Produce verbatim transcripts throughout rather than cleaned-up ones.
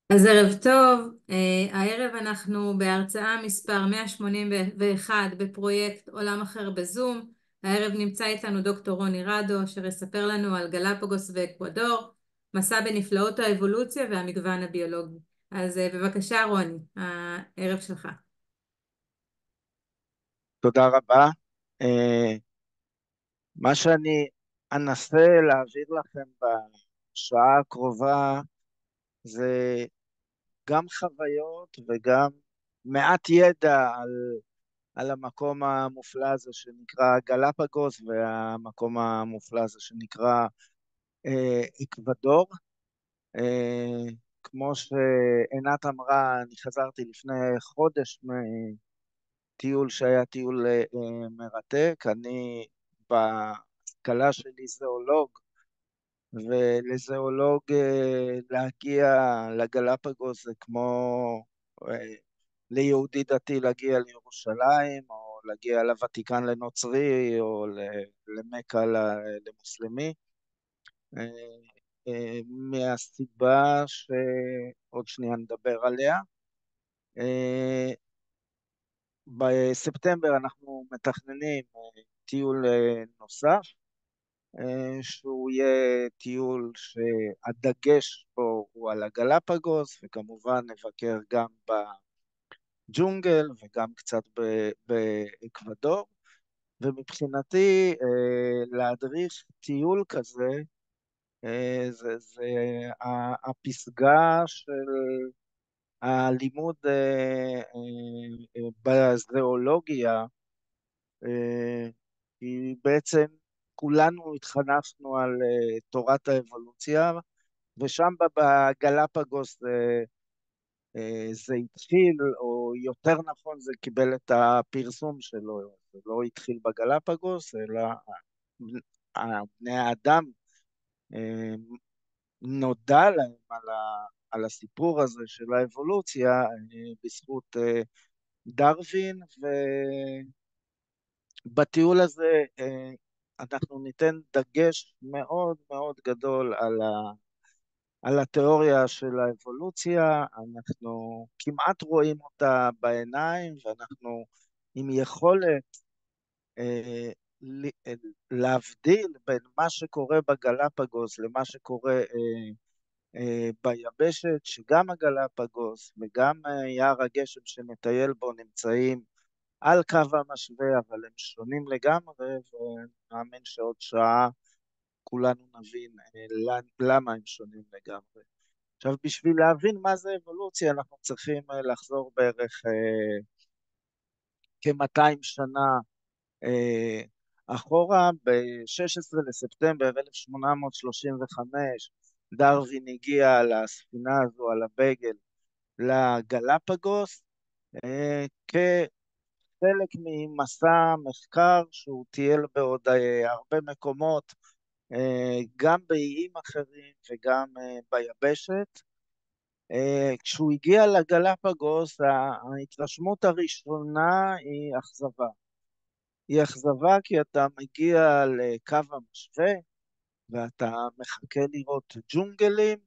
אז ערב טוב, אה, הערב אנחנו בהרצאה מספר מאה שמונים ואחת בפרויקט עולם אחר בזום. הערב נמצא איתנו דוקטור רוני רדו, אשר יספר לנו על גלפגוס ואקוודור, מסע בנפלאות האבולוציה והמגוון הביולוגי. אז אה, בבקשה רוני, הערב שלך. תודה רבה. אה, מה שאני אנסה להעביר לכם בשעה הקרובה זה גם חוויות וגם מעט ידע על, על המקום המופלא הזה שנקרא גלפגוס והמקום המופלא הזה שנקרא אה, אקוודור. אה, כמו שעינת אמרה, אני חזרתי לפני חודש טיול שהיה טיול אה, אה, מרתק. אני בהשכלה שלי זואולוג, ולזואולוג אה, להגיע לגלפגוס זה כמו אה, ליהודי דתי להגיע לירושלים, או להגיע לוותיקן לנוצרי, או ל- למכה ל- למוסלמי. אה, אה, מהסיבה שעוד שנייה נדבר עליה. אה, בספטמבר אנחנו מתכננים אה, טיול אה, נוסף, אה, שהוא יהיה טיול שהדגש בו הוא על הגלפגוס, וכמובן נבקר גם בג'ונגל וגם קצת ב- באקוודור. ומבחינתי אה, להדריך טיול כזה, אה, זה, זה ה- הפסגה של הלימוד אה, אה, אה, בזואולוגיה. אה, כי בעצם כולנו התחנכנו על אה, תורת האבולוציה, ושם ב- בגלפגוס אה, אה, זה התחיל, או יותר נכון זה קיבל את הפרסום שלו. זה לא התחיל בגלפגוס, אלא אה, בני האדם, אה, נודע להם על ה, על הסיפור הזה של האבולוציה אה, בזכות אה, דרווין. בטיול הזה אה, אנחנו ניתן דגש מאוד מאוד גדול על ה, על התיאוריה של האבולוציה. אנחנו כמעט רואים אותה בעיניים, ואנחנו עם יכולת אה, ל- אה, להבדיל בין מה שקורה בגלפגוס למה שקורה אה, אה, ביבשת, שגם הגלפגוס וגם אה, יער הגשם שנטייל בו נמצאים על קו המשווה, אבל הם שונים לגמרי, ונאמין שעוד שעה כולנו נבין אה, למה הם שונים לגמרי. עכשיו, בשביל להבין מה זה אבולוציה, אנחנו צריכים אה, לחזור בערך אה, כ-מאתיים שנה אה, אחורה. ב-שישה עשר לספטמבר אלף שמונה מאות שלושים וחמש דרווין הגיע לספינה הזו על הבייגל לגלפגוס, אה, חלק ממסע מחקר שהוא טייל בעוד אה, הרבה מקומות, אה, גם באיים אחרים וגם אה, ביבשת. אה, כשהוא הגיע לגלפגוס, ה- ההתרשמות הראשונה היא אכזבה. היא אכזבה כי אתה מגיע לקו המשווה ואתה מחכה לראות ג'ונגלים,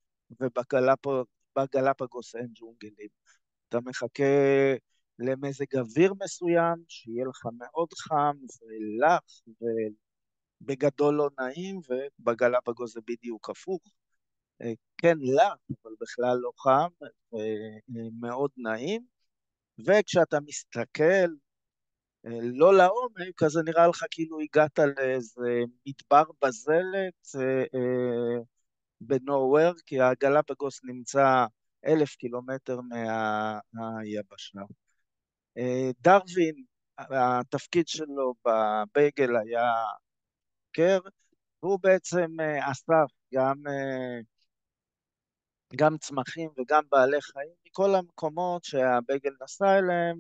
ובגלפגוס אין ג'ונגלים. אתה מחכה למזג אוויר מסוים, שיהיה לך מאוד חם ולח ובגדול לא נעים, ובגלפגוס זה בדיוק הפוך. אה, כן לח, אבל בכלל לא חם ומאוד נעים. וכשאתה מסתכל אה, לא לעומק, אז זה נראה לך כאילו הגעת לאיזה מדבר בזלת אה, אה, בנוהוור, כי הגלפגוס נמצא אלף קילומטר מה- מהיבשה. אה, דרווין, התפקיד שלו בבייגל היה קר, והוא בעצם אה, אסף גם, אה, גם צמחים וגם בעלי חיים מכל המקומות שהבייגל נסע אליהם,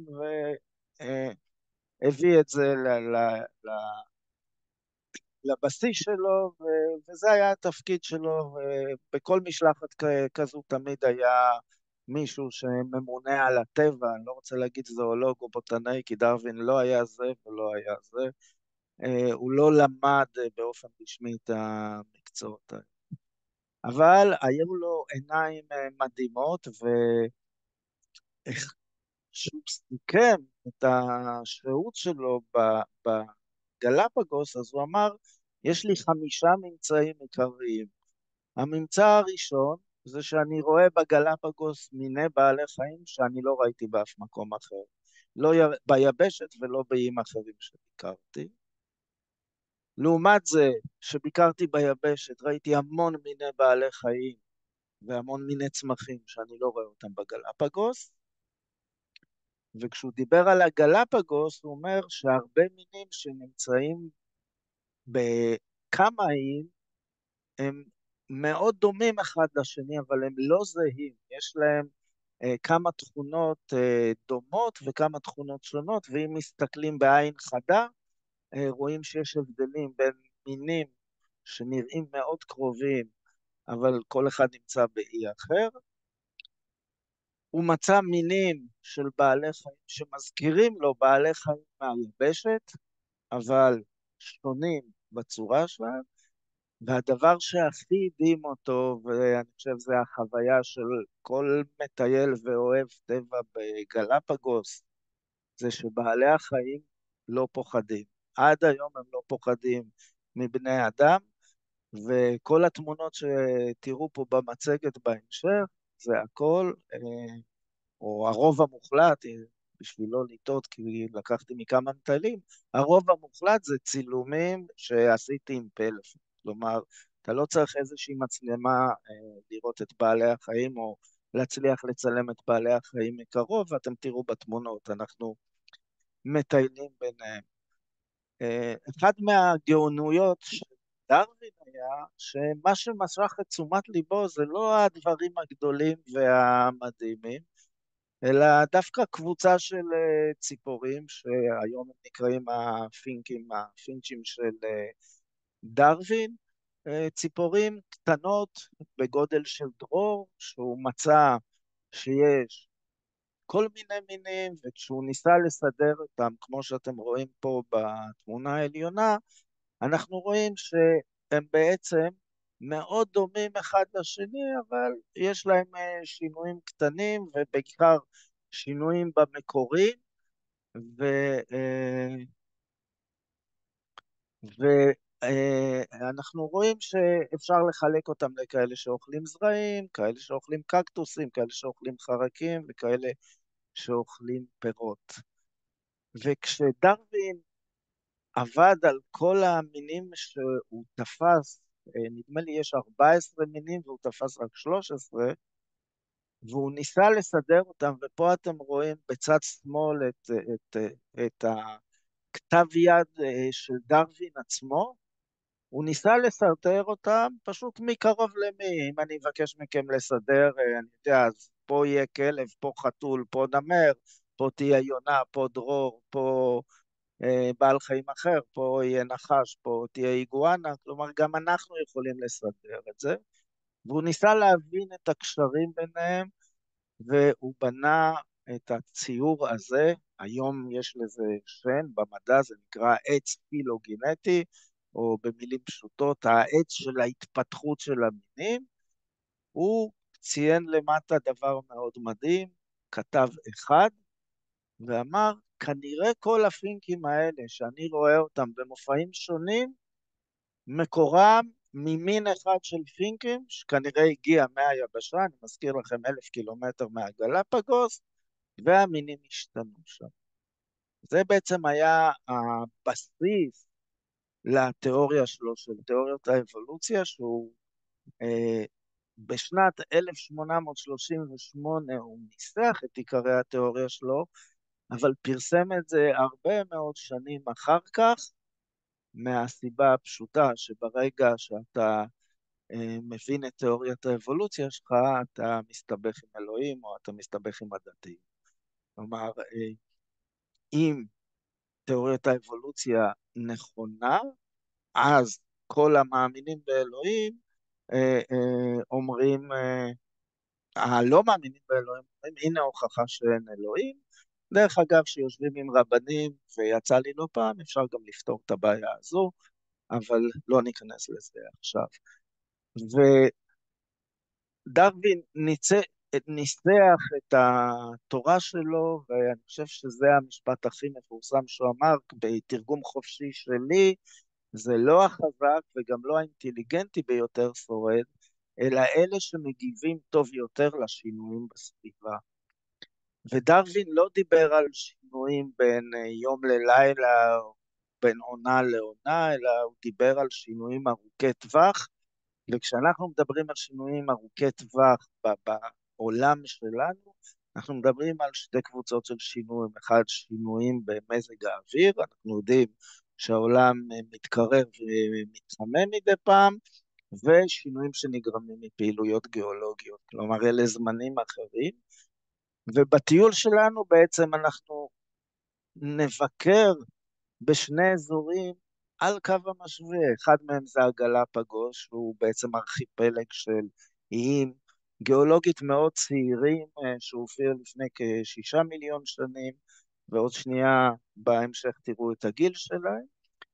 והביא את זה ל, ל, ל, לבסיס שלו, ו, וזה היה התפקיד שלו. ובכל משלחת כ- כזו תמיד היה מישהו שממונה על הטבע. אני לא רוצה להגיד זואולוג או בוטנאי, כי דרווין לא היה זה ולא היה זה. אה, הוא לא למד אה, באופן רשמי את המקצועות האלה. אבל היו לו עיניים אה, מדהימות, וכשהוא סיכם את השהות שלו ב- בגלפגוס, אז הוא אמר, יש לי חמישה ממצאים עיקריים. הממצא הראשון זה שאני רואה בגלפגוס מיני בעלי חיים שאני לא ראיתי באף מקום אחר. לא יר... ביבשת ולא באיים אחרים שביקרתי. לעומת זה, שביקרתי ביבשת, ראיתי המון מיני בעלי חיים והמון מיני צמחים שאני לא רואה אותם בגלפגוס. וכשהוא דיבר על הגלפגוס, הוא אומר שהרבה מינים שנמצאים בכמה איים, הם מאוד דומים אחד לשני, אבל הם לא זהים. יש להם אה, כמה תכונות אה, דומות וכמה תכונות שונות, ואם מסתכלים בעין חדה, אה, רואים שיש הבדלים בין מינים שנראים מאוד קרובים, אבל כל אחד נמצא באי אחר. הוא מצא מינים של בעלי חיים שמזכירים לו בעלי חיים מהיבשת, אבל שונים בצורה שלהם, והדבר שהכי הדהים אותו, ואני חושב זה החוויה של כל מטייל ואוהב טבע בגלפגוס, זה שבעלי החיים לא פוחדים. עד היום הם לא פוחדים מבני אדם, וכל התמונות שתראו פה במצגת בהמשך, זה הכל, אה, או הרוב המוחלט, אה, בשביל לא לטעות, כי לקחתי מכמה מטיילים, הרוב המוחלט זה צילומים שעשיתי עם פלאפון. כלומר, אתה לא צריך איזושהי מצלמה אה, לראות את בעלי החיים, או להצליח לצלם את בעלי החיים מקרוב, ואתם תראו בתמונות, אנחנו מטיילים ביניהם. אה, אחד מהגאונויות של דרווין היה, שמה שמשך את תשומת ליבו זה לא הדברים הגדולים והמדהימים, אלא דווקא קבוצה של אה, ציפורים, שהיום הם נקראים הפינקים, הפינצ'ים של אה, דרווין, אה, ציפורים קטנות בגודל של דרור, שהוא מצא שיש כל מיני מינים, וכשהוא ניסה לסדר אותם, כמו שאתם רואים פה בתמונה העליונה, אנחנו רואים שהם בעצם מאוד דומים אחד לשני, אבל יש להם אה, שינויים קטנים, ובעיקר שינויים במקורים, ו, אה, ואנחנו רואים שאפשר לחלק אותם לכאלה שאוכלים זרעים, כאלה שאוכלים קקטוסים, כאלה שאוכלים חרקים, וכאלה שאוכלים פירות. וכשדרווין עבד על כל המינים שהוא תפס, אה, נדמה לי יש ארבע עשרה מינים והוא תפס רק שלוש עשרה, והוא ניסה לסדר אותם, ופה אתם רואים בצד שמאל את, את, את הכתב יד אה, של דרווין עצמו. הוא ניסה לסדר אותם פשוט מקרוב למי. אם אני אבקש מכם לסדר, אה, אני יודע, אז פה יהיה כלב, פה חתול, פה נמר, פה תהיה יונה, פה דרור, פה אה, בעל חיים אחר, פה יהיה נחש, פה תהיה איגואנה, כלומר גם אנחנו יכולים לסדר את זה. והוא ניסה להבין את הקשרים ביניהם, והוא בנה את הציור הזה. היום יש לזה שם במדע, זה נקרא עץ פילוגנטי, או במילים פשוטות, העץ של ההתפתחות של המינים. הוא ציין למטה דבר מאוד מדהים, כתב אחד, ואמר, כנראה כל הפינקים האלה שאני רואה אותם במופעים שונים, מקורם ממין אחד של פינקים, שכנראה הגיע מהיבשה, אני מזכיר לכם אלף קילומטר מהגלפגוס, והמינים השתנו שם. זה בעצם היה הבסיס לתיאוריה שלו, של תיאוריות האבולוציה, שהוא אה, בשנת אלף שמונה מאות שלושים ושמונה הוא ניסח את עיקרי התיאוריה שלו, אבל פרסם את זה הרבה מאוד שנים אחר כך, מהסיבה הפשוטה שברגע שאתה אה, מבין את תיאוריית האבולוציה שלך, אתה מסתבך עם אלוהים או אתה מסתבך עם הדתיים. כלומר, אה, אם תיאוריית האבולוציה נכונה, אז כל המאמינים באלוהים אה, אה, אומרים, אה, הלא מאמינים באלוהים אומרים, הנה הוכחה שאין אלוהים. דרך אגב, שיושבים עם רבנים, ויצא לי לא פעם, אפשר גם לפתור את הבעיה הזו, אבל לא ניכנס לזה עכשיו. דרווין ניצח, ניסח את התורה שלו, ואני חושב שזה המשפט הכי מפורסם שהוא אמר בתרגום חופשי שלי, זה לא החזק וגם לא האינטליגנטי ביותר שורד, אלא אלה שמגיבים טוב יותר לשינויים בסביבה. ודרווין לא דיבר על שינויים בין יום ללילה, בין עונה לעונה, אלא הוא דיבר על שינויים ארוכי טווח, וכשאנחנו מדברים על שינויים ארוכי טווח בעולם שלנו, אנחנו מדברים על שתי קבוצות של שינויים, אחד שינויים במזג האוויר, אנחנו יודעים שהעולם מתקרר ומתחמם מדי פעם, ושינויים שנגרמים מפעילויות גיאולוגיות, כלומר אלה זמנים אחרים, ובטיול שלנו בעצם אנחנו נבקר בשני אזורים על קו המשווה, אחד מהם זה הגלפגוס, שהוא בעצם ארכיפלג של איים גיאולוגית מאוד צעירים, שהופיע לפני כשישה מיליון שנים, ועוד שנייה בהמשך תראו את הגיל שלהם,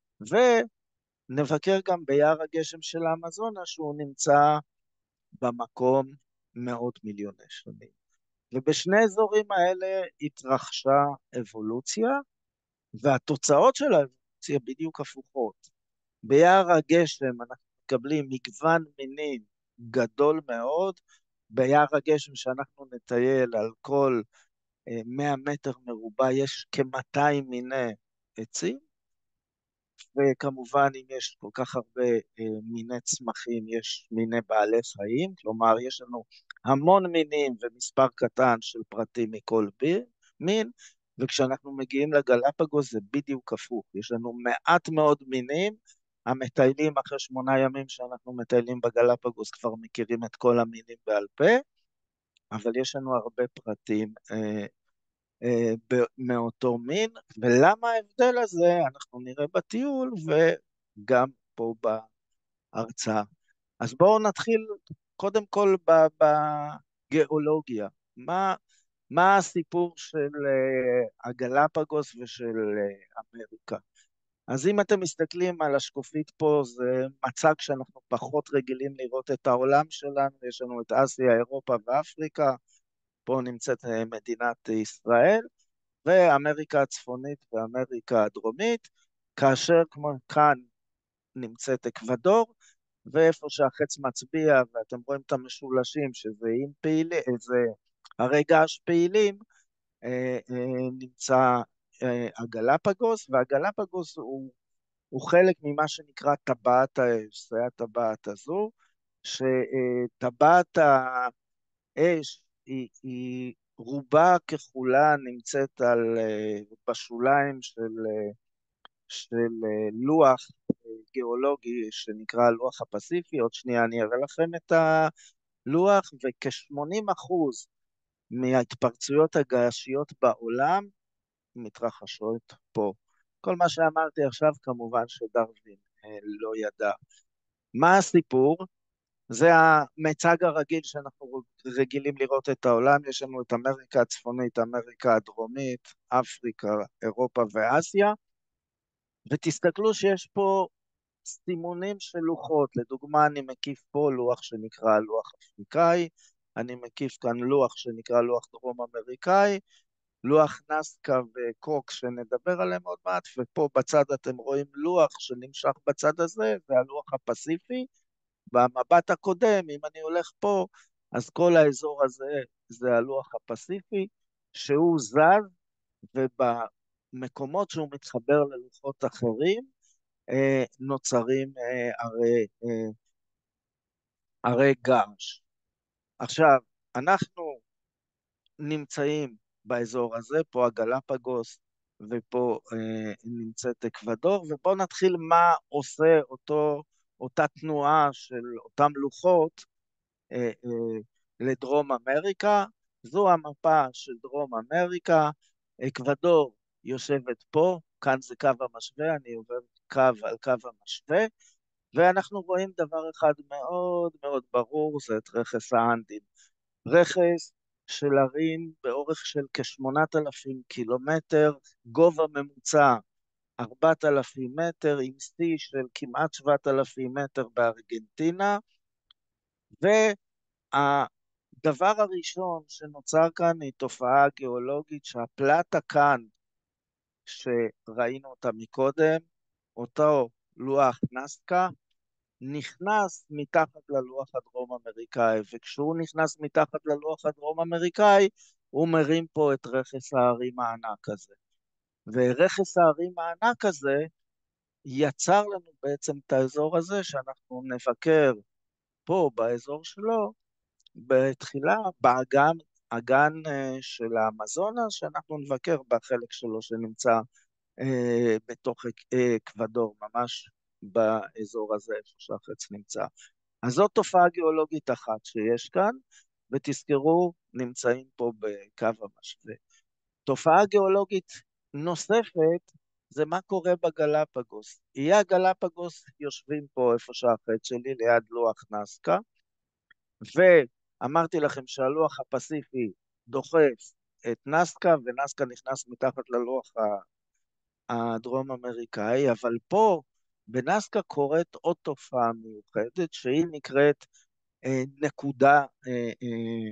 ונבקר גם ביער הגשם של האמזונה, שהוא נמצא במקום מאות מיליוני שנים. ובשני האזורים האלה התרחשה אבולוציה, והתוצאות של האבולוציה בדיוק הפוכות. ביער הגשם אנחנו מקבלים מגוון מינים גדול מאוד, ביער הגשם שאנחנו נטייל על כל מאה מטר מרובע יש כ-מאתיים מיני עצים, וכמובן אם יש כל כך הרבה מיני צמחים, יש מיני בעלי חיים, כלומר יש לנו המון מינים ומספר קטן של פרטים מכל מין, וכשאנחנו מגיעים לגלפגוס זה בדיוק הפוך, יש לנו מעט מאוד מינים, המטיילים אחרי שמונה ימים שאנחנו מטיילים בגלפגוס כבר מכירים את כל המינים בעל פה, אבל יש לנו הרבה פרטים אה, אה, מאותו מין, ולמה ההבדל הזה אנחנו נראה בטיול וגם פה בהרצאה. אז בואו נתחיל קודם כל בגיאולוגיה, מה מה הסיפור של הגלפגוס ושל אמריקה? אז אם אתם מסתכלים על השקופית פה, זה מצג שאנחנו פחות רגילים לראות את העולם שלנו, יש לנו את אסיה, אירופה ואפריקה, פה נמצאת מדינת ישראל, ואמריקה הצפונית ואמריקה הדרומית, כאשר כמו כאן נמצאת אקוודור, ואיפה שהחץ מצביע, ואתם רואים את המשולשים, שזה עם פעילים, זה הרי געש פעילים, נמצא הגלפגוס, והגלפגוס הוא, הוא חלק ממה שנקרא טבעת האש, זה הטבעת הזו, שטבעת האש היא, היא רובה ככולה נמצאת על, בשוליים של, של לוח גיאולוגי שנקרא הלוח הפסיפי, עוד שנייה אני אראה לכם את הלוח, וכ-שמונים אחוז מההתפרצויות הגעשיות בעולם מתרחשות פה. כל מה שאמרתי עכשיו כמובן שדרווין לא ידע. מה הסיפור? זה המצג הרגיל שאנחנו רגילים לראות את העולם, יש לנו את אמריקה הצפונית, אמריקה הדרומית, אפריקה, אירופה ואסיה, ותסתכלו שיש פה סימונים של לוחות, לדוגמה אני מקיף פה לוח שנקרא לוח אפריקאי, אני מקיף כאן לוח שנקרא לוח דרום אמריקאי, לוח נסקה וקוק שנדבר עליהם עוד מעט, ופה בצד אתם רואים לוח שנמשך בצד הזה, זה הלוח הפסיפי, במבט הקודם, אם אני הולך פה, אז כל האזור הזה זה הלוח הפסיפי, שהוא זז, ובמקומות שהוא מתחבר ללוחות אחרים, נוצרים הרי, הרי געש. עכשיו, אנחנו נמצאים באזור הזה, פה הגלפגוס, ופה אה, נמצאת אקוודור, ובואו נתחיל מה עושה אותו, אותה תנועה של אותם לוחות אה, אה, לדרום אמריקה. זו המפה של דרום אמריקה, אקוודור יושבת פה, כאן זה קו המשווה, אני עובר קו על קו המשווה, ואנחנו רואים דבר אחד מאוד מאוד ברור, זה את רכס האנדים. רכס של הרים באורך של כשמונת אלפים קילומטר, גובה ממוצע ארבעת אלפים מטר, עם שיא של כמעט שבעת אלפים מטר בארגנטינה, הדבר הראשון שנוצר כאן היא תופעה גיאולוגית שהפלטה כאן, שראינו אותה מקודם, אותו לוח נזקה, נכנס מתחת ללוח הדרום אמריקאי, וכשהוא נכנס מתחת ללוח הדרום אמריקאי, הוא מרים פה את רכס ההרים הענק הזה. ורכס ההרים הענק הזה יצר לנו בעצם את האזור הזה, שאנחנו נבקר פה באזור שלו, בתחילה באגן, אגן אה, של האמזונס, שאנחנו נבקר בחלק שלו שנמצא אה, בתוך אה, אקוודור, ממש באזור הזה איפה שהחץ נמצא. אז זאת תופעה גיאולוגית אחת שיש כאן, ותזכרו, נמצאים פה בקו המשווה. תופעה גיאולוגית נוספת, זה מה קורה בגלפגוס. איי הגלפגוס יושבים פה איפה שהחץ שלי, ליד לוח נזקה, ואמרתי לכם שהלוח הפסיפי דוחף את נזקה, ונזקה נכנס מתחת ללוח הדרום אמריקאי, אבל פה בנזקה קורית עוד תופעה מיוחדת, שהיא נקראת אה, נקודה, אה, אה,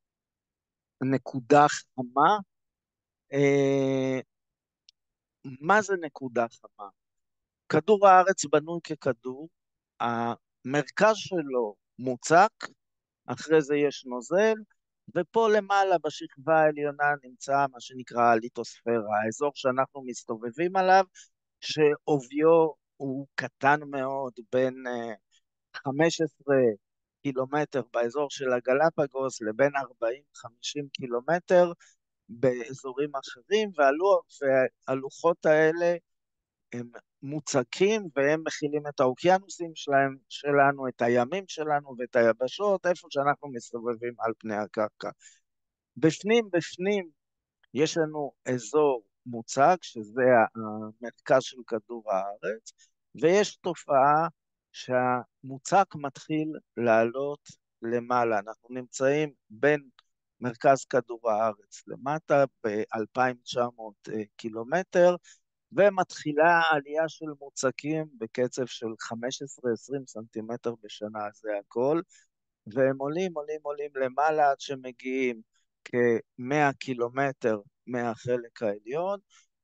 נקודה חמה. אה, מה זה נקודה חמה? כדור הארץ בנוי ככדור, המרכז שלו מוצק, אחרי זה יש נוזל, ופה למעלה בשכבה העליונה נמצא מה שנקרא הליטוספירה, האזור שאנחנו מסתובבים עליו, שעוביו הוא קטן מאוד, בין אה, חמש עשרה קילומטר באזור של הגלפגוס, לבין ארבעים חמישים קילומטר באזורים אחרים, והלוח, והלוחות האלה הם מוצקים, והם מכילים את האוקיינוסים שלהם, שלנו, את הימים שלנו ואת היבשות, איפה שאנחנו מסתובבים על פני הקרקע. בפנים, בפנים, יש לנו אזור מוצק, שזה המרכז של כדור הארץ, ויש תופעה שהמוצק מתחיל לעלות למעלה. אנחנו נמצאים בין מרכז כדור הארץ למטה ב-אלפיים ותשע מאות קילומטר, ומתחילה עלייה של מוצקים בקצב של חמש עשרה עשרים סנטימטר בשנה, זה הכל, והם עולים, עולים, עולים למעלה עד שמגיעים כ-מאה קילומטר מהחלק העליון,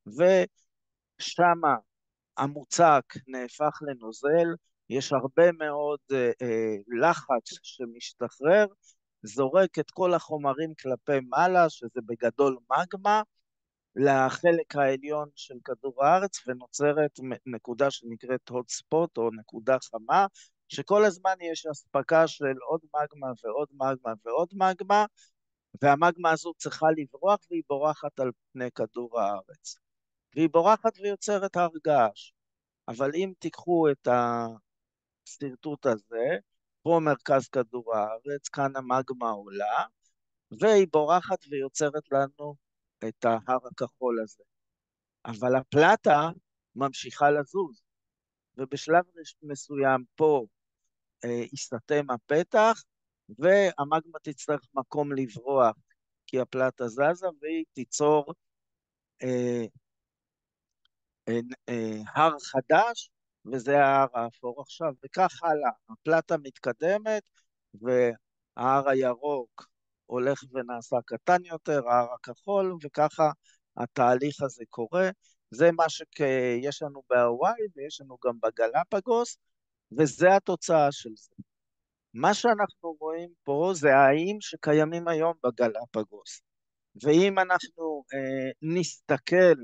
ושמה המוצק נהפך לנוזל, יש הרבה מאוד אה, אה, לחץ שמשתחרר, זורק את כל החומרים כלפי מעלה, שזה בגדול מגמה, לחלק העליון של כדור הארץ, ונוצרת נקודה שנקראת hot spot או נקודה חמה, שכל הזמן יש אספקה של עוד מגמה ועוד מגמה ועוד מגמה, והמגמה הזו צריכה לברוח, והיא בורחת על פני כדור הארץ. והיא בורחת ויוצרת הר געש. אבל אם תיקחו את הסרטוט הזה, פה מרכז כדור הארץ, כאן המגמה עולה, והיא בורחת ויוצרת לנו את ההר הכחול הזה. אבל הפלטה ממשיכה לזוז, ובשלב מסוים פה אה, יסתתם הפתח, והמגמה תצטרך מקום לברוח, כי הפלטה זזה, והיא תיצור אה, אה, אה, הר חדש, וזה ההר האפור עכשיו, וכך הלאה. הפלטה מתקדמת, וההר הירוק הולך ונעשה קטן יותר, ההר הכחול, וככה התהליך הזה קורה. זה מה שיש לנו בהוואי, ויש לנו גם בגלפגוס, וזה התוצאה של זה. מה שאנחנו רואים פה זה האיים שקיימים היום בגלפגוס. ואם אנחנו אה, נסתכל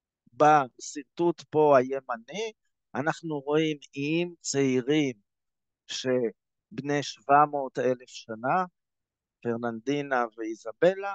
בסרטוט פה הימני, אנחנו רואים איים צעירים שבני שבע מאות אלף שנה, פרננדינה ואיזבלה,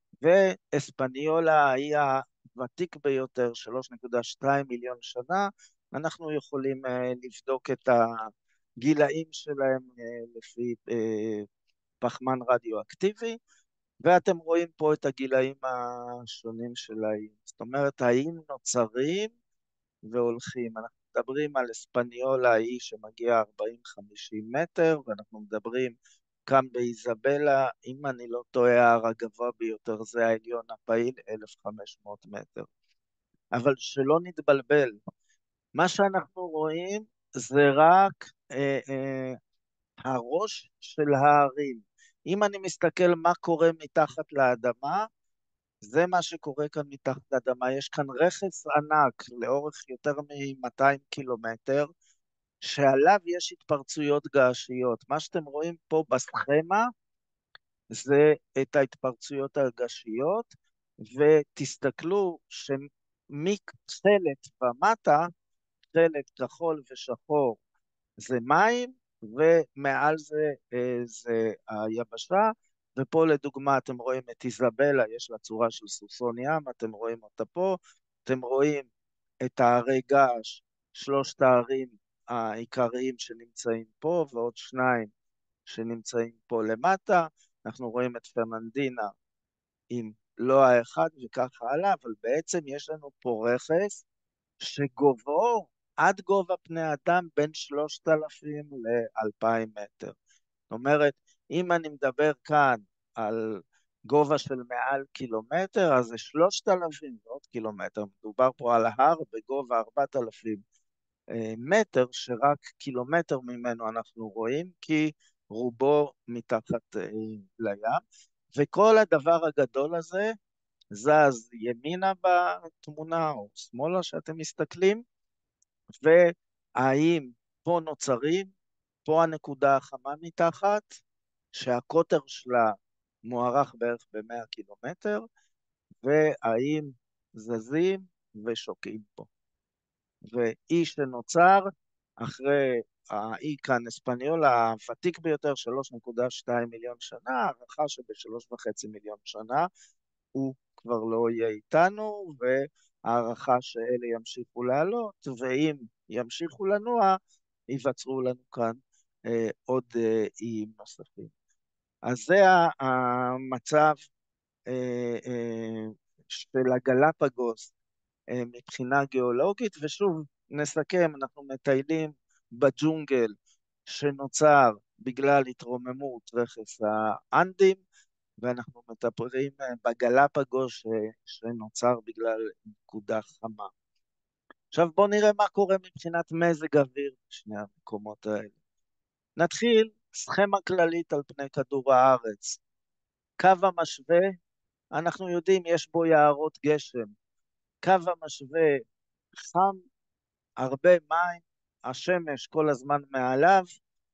ואספניולה, האי הוותיק ביותר, שלוש נקודה שתיים מיליון שנה. אנחנו יכולים uh, לבדוק את הגילאים שלהם uh, לפי uh, פחמן רדיואקטיבי, ואתם רואים פה את הגילאים השונים של האיים. זאת אומרת, האיים נוצרים והולכים. אנחנו מדברים על אספניולה, האי שמגיע ארבעים חמישים מטר, ואנחנו מדברים כאן באיזבלה, אם אני לא טועה, ההר הגבוה ביותר זה העליון הפעיל, אלף וחמש מאות מטר. אבל שלא נתבלבל, מה שאנחנו רואים זה רק אה, אה, הראש של ההרים. אם אני מסתכל מה קורה מתחת לאדמה, זה מה שקורה כאן מתחת לאדמה. יש כאן רכס ענק לאורך יותר מ-מאתיים קילומטר, שעליו יש התפרצויות געשיות. מה שאתם רואים פה בסכמה, זה את ההתפרצויות הגשיות, ותסתכלו שמתכלת ומטה, תכלת כחול ושחור זה מים, ומעל זה אה, זה היבשה, ופה לדוגמה אתם רואים את איזבלה, יש לה צורה של סוסון ים, אתם רואים אותה פה, אתם רואים את הערי געש, שלושת הערים העיקריים שנמצאים פה, ועוד שניים שנמצאים פה למטה, אנחנו רואים את פרננדינה עם לא האחד וכך הלאה, אבל בעצם יש לנו פה רכס שגובהו עד גובה פני אדם בין שלושת אלפים לאלפיים מטר. זאת אומרת, אם אני מדבר כאן על גובה של מעל קילומטר, אז זה שלושת אלפים ועוד קילומטר. מדובר פה על הר בגובה ארבעת אלפים מטר, שרק קילומטר ממנו אנחנו רואים, כי רובו מתחת אה, לים, וכל הדבר הגדול הזה זז ימינה בתמונה או שמאלה שאתם מסתכלים, והאם פה נוצרים, פה הנקודה החמה מתחת, שהקוטר שלה מוערך בערך ב-מאה קילומטר, והאם זזים ושוקעים פה. ואי שנוצר אחרי האי כאן אספניולה הוותיק ביותר, שלוש נקודה שתיים מיליון שנה, הערכה שב-שלוש וחצי מיליון שנה הוא כבר לא יהיה איתנו, והערכה שאלה ימשיכו לעלות, ואם ימשיכו לנוע, ייווצרו לנו כאן אה, עוד אה, איים נוספים. אז זה המצב אה, אה, של הגלפגוס אה, מבחינה גיאולוגית, ושוב נסכם, אנחנו מטיילים בג'ונגל שנוצר בגלל התרוממות רכס האנדים, ואנחנו מדברים בגלפגוס שנוצר בגלל נקודה חמה. עכשיו בואו נראה מה קורה מבחינת מזג אוויר בשני המקומות האלה. נתחיל סכמה כללית על פני כדור הארץ. קו המשווה, אנחנו יודעים, יש בו יערות גשם. קו המשווה חם, הרבה מים, השמש כל הזמן מעליו,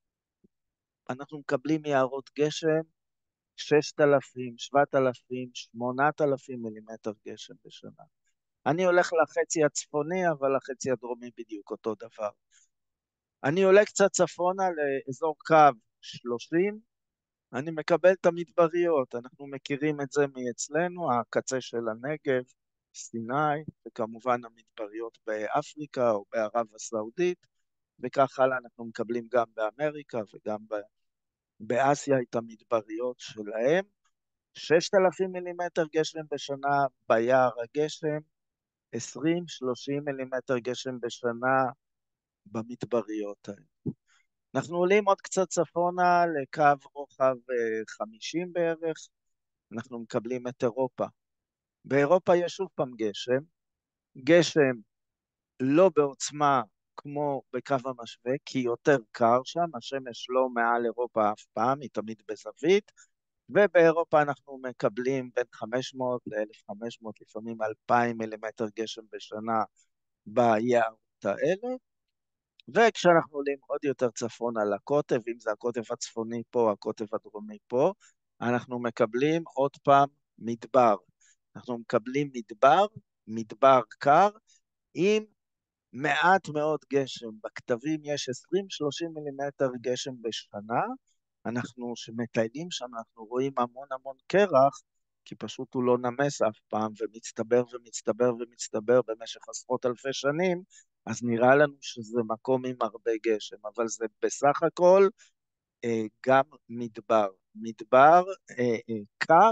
אנחנו מקבלים יערות גשם, ששת אלפים, שבעת אלפים, שמונת אלפים מילימטר גשם בשנה. אני הולך לחצי הצפוני, אבל לחצי הדרומי בדיוק אותו דבר. אני עולה קצת צפונה לאזור קו שלושים, אני מקבל את המדבריות, אנחנו מכירים את זה מאצלנו, הקצה של הנגב, סיני, וכמובן המדבריות באפריקה או בערב הסעודית, וכך הלאה אנחנו מקבלים גם באמריקה וגם באסיה את המדבריות שלהם. ששת אלפים מילימטר גשם בשנה ביער הגשם, עשרים שלושים מילימטר גשם בשנה במדבריות האלה. אנחנו עולים עוד קצת צפונה לקו רוחב חמישים בערך, אנחנו מקבלים את אירופה. באירופה יש שוב פעם גשם, גשם לא בעוצמה כמו בקו המשווה, כי יותר קר שם, השמש לא מעל אירופה אף פעם, היא תמיד בזווית, ובאירופה אנחנו מקבלים בין חמש מאות ל-אלף וחמש מאות, לפעמים אלפיים מילימטר גשם בשנה ביערות האלה, וכשאנחנו עולים עוד יותר צפונה לקוטב, אם זה הקוטב הצפוני פה, הקוטב הדרומי פה, אנחנו מקבלים עוד פעם מדבר. אנחנו מקבלים מדבר, מדבר קר, עם מעט מאוד גשם. בכתבים יש עשרים שלושים מילימטר גשם בשנה, אנחנו שמטיילים שם, אנחנו רואים המון המון קרח, כי פשוט הוא לא נמס אף פעם, ומצטבר ומצטבר ומצטבר במשך עשרות אלפי שנים, אז נראה לנו שזה מקום עם הרבה גשם, אבל זה בסך הכל אה, גם מדבר. מדבר אה, אה, קר,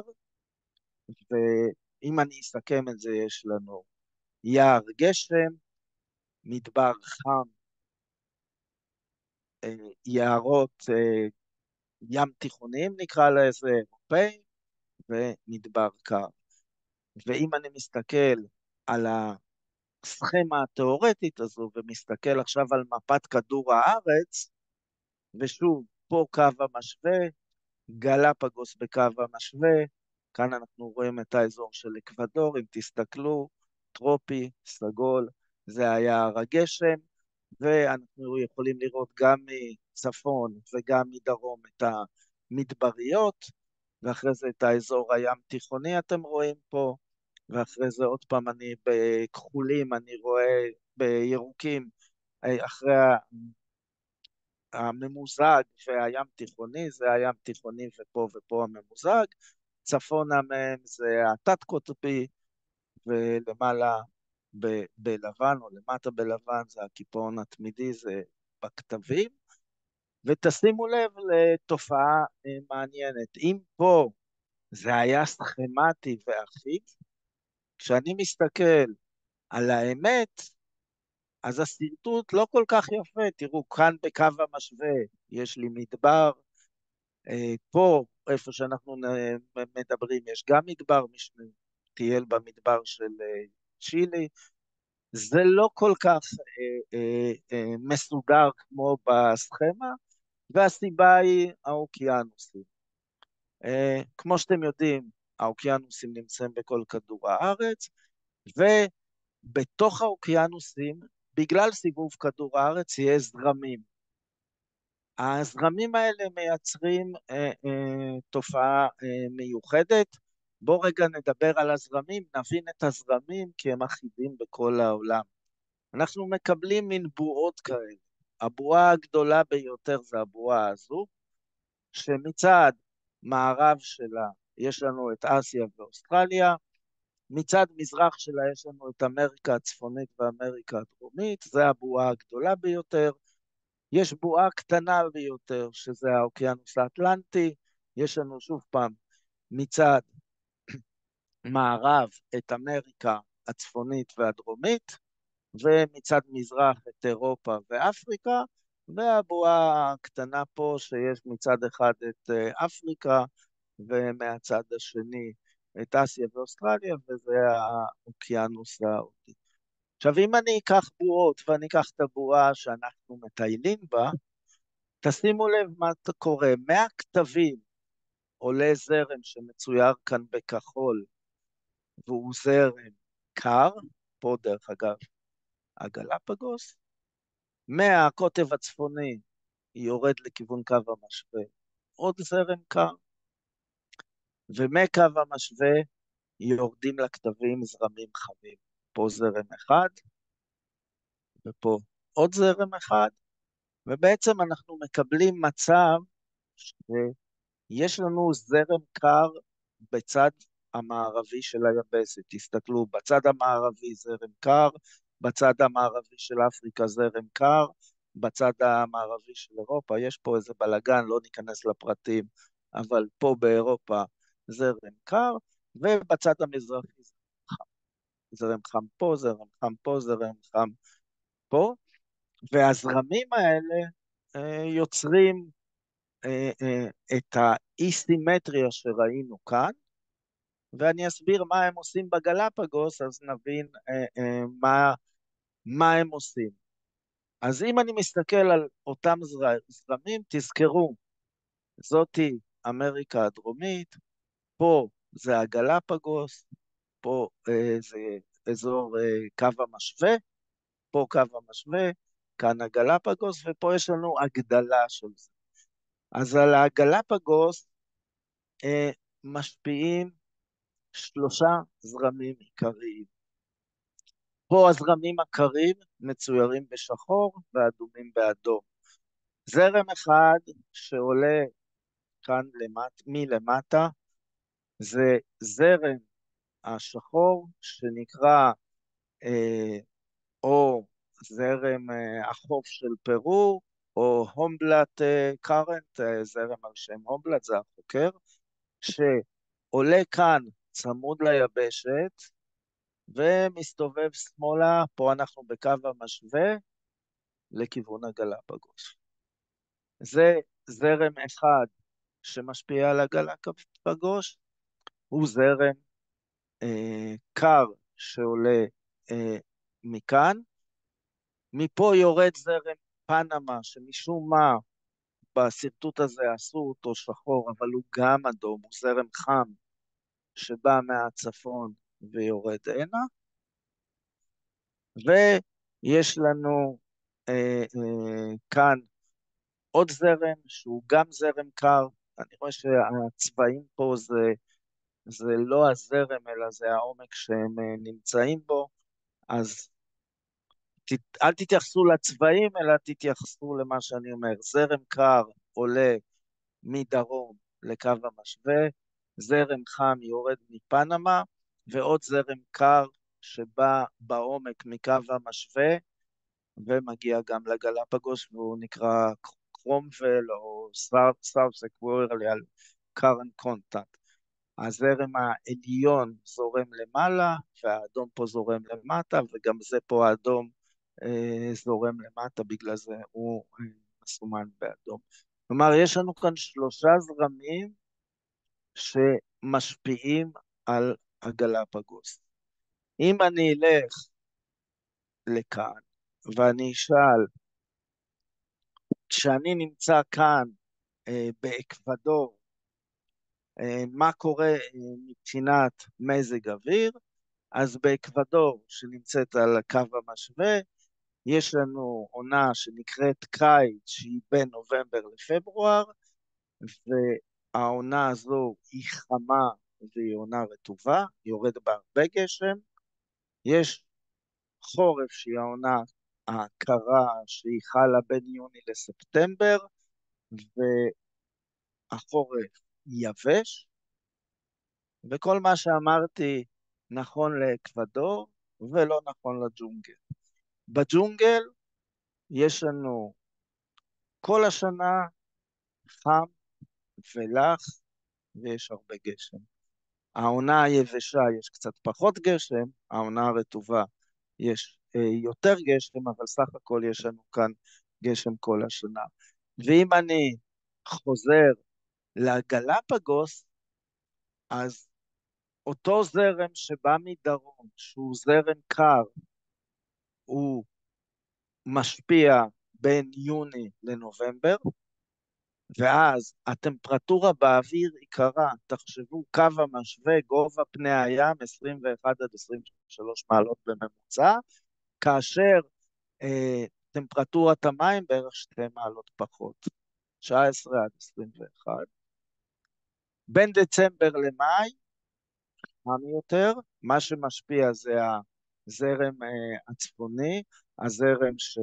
ואם אני אסכם את זה, יש לנו יער גשם, מדבר חם, אה, יערות אה, ים תיכוניים נקרא לזה, אירופאים, ומדבר קר. ואם אני מסתכל על הסכמה התיאורטית הזו, ומסתכל עכשיו על מפת כדור הארץ, ושוב, פה קו המשווה, גלפגוס בקו המשווה, כאן אנחנו רואים את האזור של אקוודור, אם תסתכלו, טרופי, סגול, זה היה הר הגשם, ואנחנו יכולים לראות גם מצפון וגם מדרום את המדבריות, ואחרי זה את האזור הים תיכוני אתם רואים פה, ואחרי זה עוד פעם אני בכחולים, אני רואה בירוקים, אחרי הממוזג והים תיכוני, זה הים תיכוני ופה ופה הממוזג, צפונה מהם זה התת קוטבי, ולמעלה ב- בלבן או למטה בלבן זה הקיפאון התמידי, זה בכתבים, ותשימו לב לתופעה אה, מעניינת, אם פה זה היה סכמטי ואחיד, כשאני מסתכל על האמת, אז השרטוט לא כל כך יפה, תראו כאן בקו המשווה יש לי מדבר, אה, פה איפה שאנחנו נ- מדברים יש גם מדבר, מי שטייל במדבר של אה, צ'ילי, זה לא כל כך אה, אה, אה, מסודר כמו בסכמה, והסיבה היא האוקיינוסים. אה, כמו שאתם יודעים, האוקיינוסים נמצאים בכל כדור הארץ, ובתוך האוקיינוסים, בגלל סיבוב כדור הארץ, יש זרמים. הזרמים האלה מייצרים אה, אה, תופעה אה, מיוחדת. בואו רגע נדבר על הזרמים, נבין את הזרמים כי הם אחידים בכל העולם. אנחנו מקבלים מין בועות כאלה. הבועה הגדולה ביותר זה הבועה הזו, שמצד מערב שלה יש לנו את אסיה ואוסטרליה, מצד מזרח שלה יש לנו את אמריקה הצפונית ואמריקה הדרומית, זה הבועה הגדולה ביותר. יש בועה קטנה ביותר, שזה האוקיינוס האטלנטי, יש לנו שוב פעם מצד מערב את אמריקה הצפונית והדרומית, ומצד מזרח את אירופה ואפריקה, והבועה הקטנה פה שיש מצד אחד את אה, אפריקה, ומהצד השני את אסיה ואוסטרליה, וזה האוקיינוס ההודי. עכשיו, אם אני אקח בועות ואני אקח את הבועה שאנחנו מטיילים בה, תשימו לב מה קורה. מהכתבים עולה זרם שמצויר כאן בכחול, והוא זרם קר, פה דרך אגב הגלפגוס, מהקוטב הצפוני יורד לכיוון קו המשווה עוד זרם קר, ומקו המשווה יורדים לכתבים זרמים חמים. פה זרם אחד, ופה עוד זרם אחד, ובעצם אנחנו מקבלים מצב שיש לנו זרם קר בצד המערבי של היבשת. תסתכלו, בצד המערבי זרם קר, בצד המערבי של אפריקה זרם קר, בצד המערבי של אירופה, יש פה איזה בלגן, לא ניכנס לפרטים, אבל פה באירופה זרם קר, ובצד המזרחי זרם חם. זרם חם פה, זרם חם פה, זרם חם פה, והזרמים האלה אה, יוצרים אה, אה, את האי-סימטריה שראינו כאן, ואני אסביר מה הם עושים בגלפגוס, אז נבין אה, אה, מה, מה הם עושים. אז אם אני מסתכל על אותם זר, זרמים, תזכרו, זאתי אמריקה הדרומית, פה זה הגלפגוס, פה אה, זה אזור אה, קו המשווה, פה קו המשווה, כאן הגלפגוס, ופה יש לנו הגדלה של זה. אז על הגלפגוס אה, משפיעים שלושה זרמים עיקריים. פה הזרמים הקרים מצוירים בשחור ואדומים באדום. זרם אחד שעולה כאן למט, מלמטה זה זרם השחור שנקרא אה, או זרם אה, החוף של פרו, או הומבלט אה, קארנט, אה, זרם על שם הומבלט, זה החוקר, שעולה כאן צמוד ליבשת, ומסתובב שמאלה, פה אנחנו בקו המשווה, לכיוון הגלפגוס. זה זרם אחד שמשפיע על הגלפגוס, הוא זרם אה, קר שעולה אה, מכאן, מפה יורד זרם פנמה, שמשום מה בשרטוט הזה עשו אותו שחור, אבל הוא גם אדום, הוא זרם חם שבא מהצפון ויורד הנה, ויש לנו אה, אה, כאן עוד זרם שהוא גם זרם קר. אני רואה שהצבעים פה זה, זה לא הזרם אלא זה העומק שהם אה, נמצאים בו, אז ת, אל תתייחסו לצבעים אלא תתייחסו למה שאני אומר. זרם קר עולה מדרום לקו המשווה, זרם חם יורד מפנמה, ועוד זרם קר שבא בעומק מקו המשווה ומגיע גם לגלפגוס, והוא נקרא קרומבל או סאוס אקוויוריאל קרנט קונטקט. הזרם העליון זורם למעלה והאדום פה זורם למטה, וגם זה פה האדום אה, זורם למטה, בגלל זה הוא אה, מסומן באדום. כלומר, יש לנו כאן שלושה זרמים שמשפיעים על הגלפגוס. אם אני אלך לכאן ואני אשאל, כשאני נמצא כאן אה, באקוודור, אה, מה קורה אה, מבחינת מזג אוויר, אז באקוודור שנמצאת על הקו המשווה, יש לנו עונה שנקראת קיץ, שהיא בין נובמבר לפברואר, והעונה הזו היא חמה והיא עונה רטובה, יורד בה הרבה גשם. יש חורף שהיא העונה הקרה שהיא חלה בין יוני לספטמבר, והחורף יבש, וכל מה שאמרתי נכון לאקוודור ולא נכון לג'ונגל. בג'ונגל יש לנו כל השנה חם ולח ויש הרבה גשם. העונה היבשה יש קצת פחות גשם, העונה הרטובה יש אה, יותר גשם, אבל סך הכל יש לנו כאן גשם כל השנה. ואם אני חוזר לגלפגוס, אז אותו זרם שבא מדרום, שהוא זרם קר, הוא משפיע בין יוני לנובמבר, ואז הטמפרטורה באוויר היא קרה. תחשבו, קו המשווה, גובה פני הים, עשרים ואחת עד עשרים ושלוש מעלות בממוצע, כאשר אה, טמפרטורת המים בערך שתי מעלות פחות, תשע עשרה עד עשרים ואחת. בין דצמבר למאי, חם יותר, מה שמשפיע זה הזרם אה, הצפוני, הזרם ש,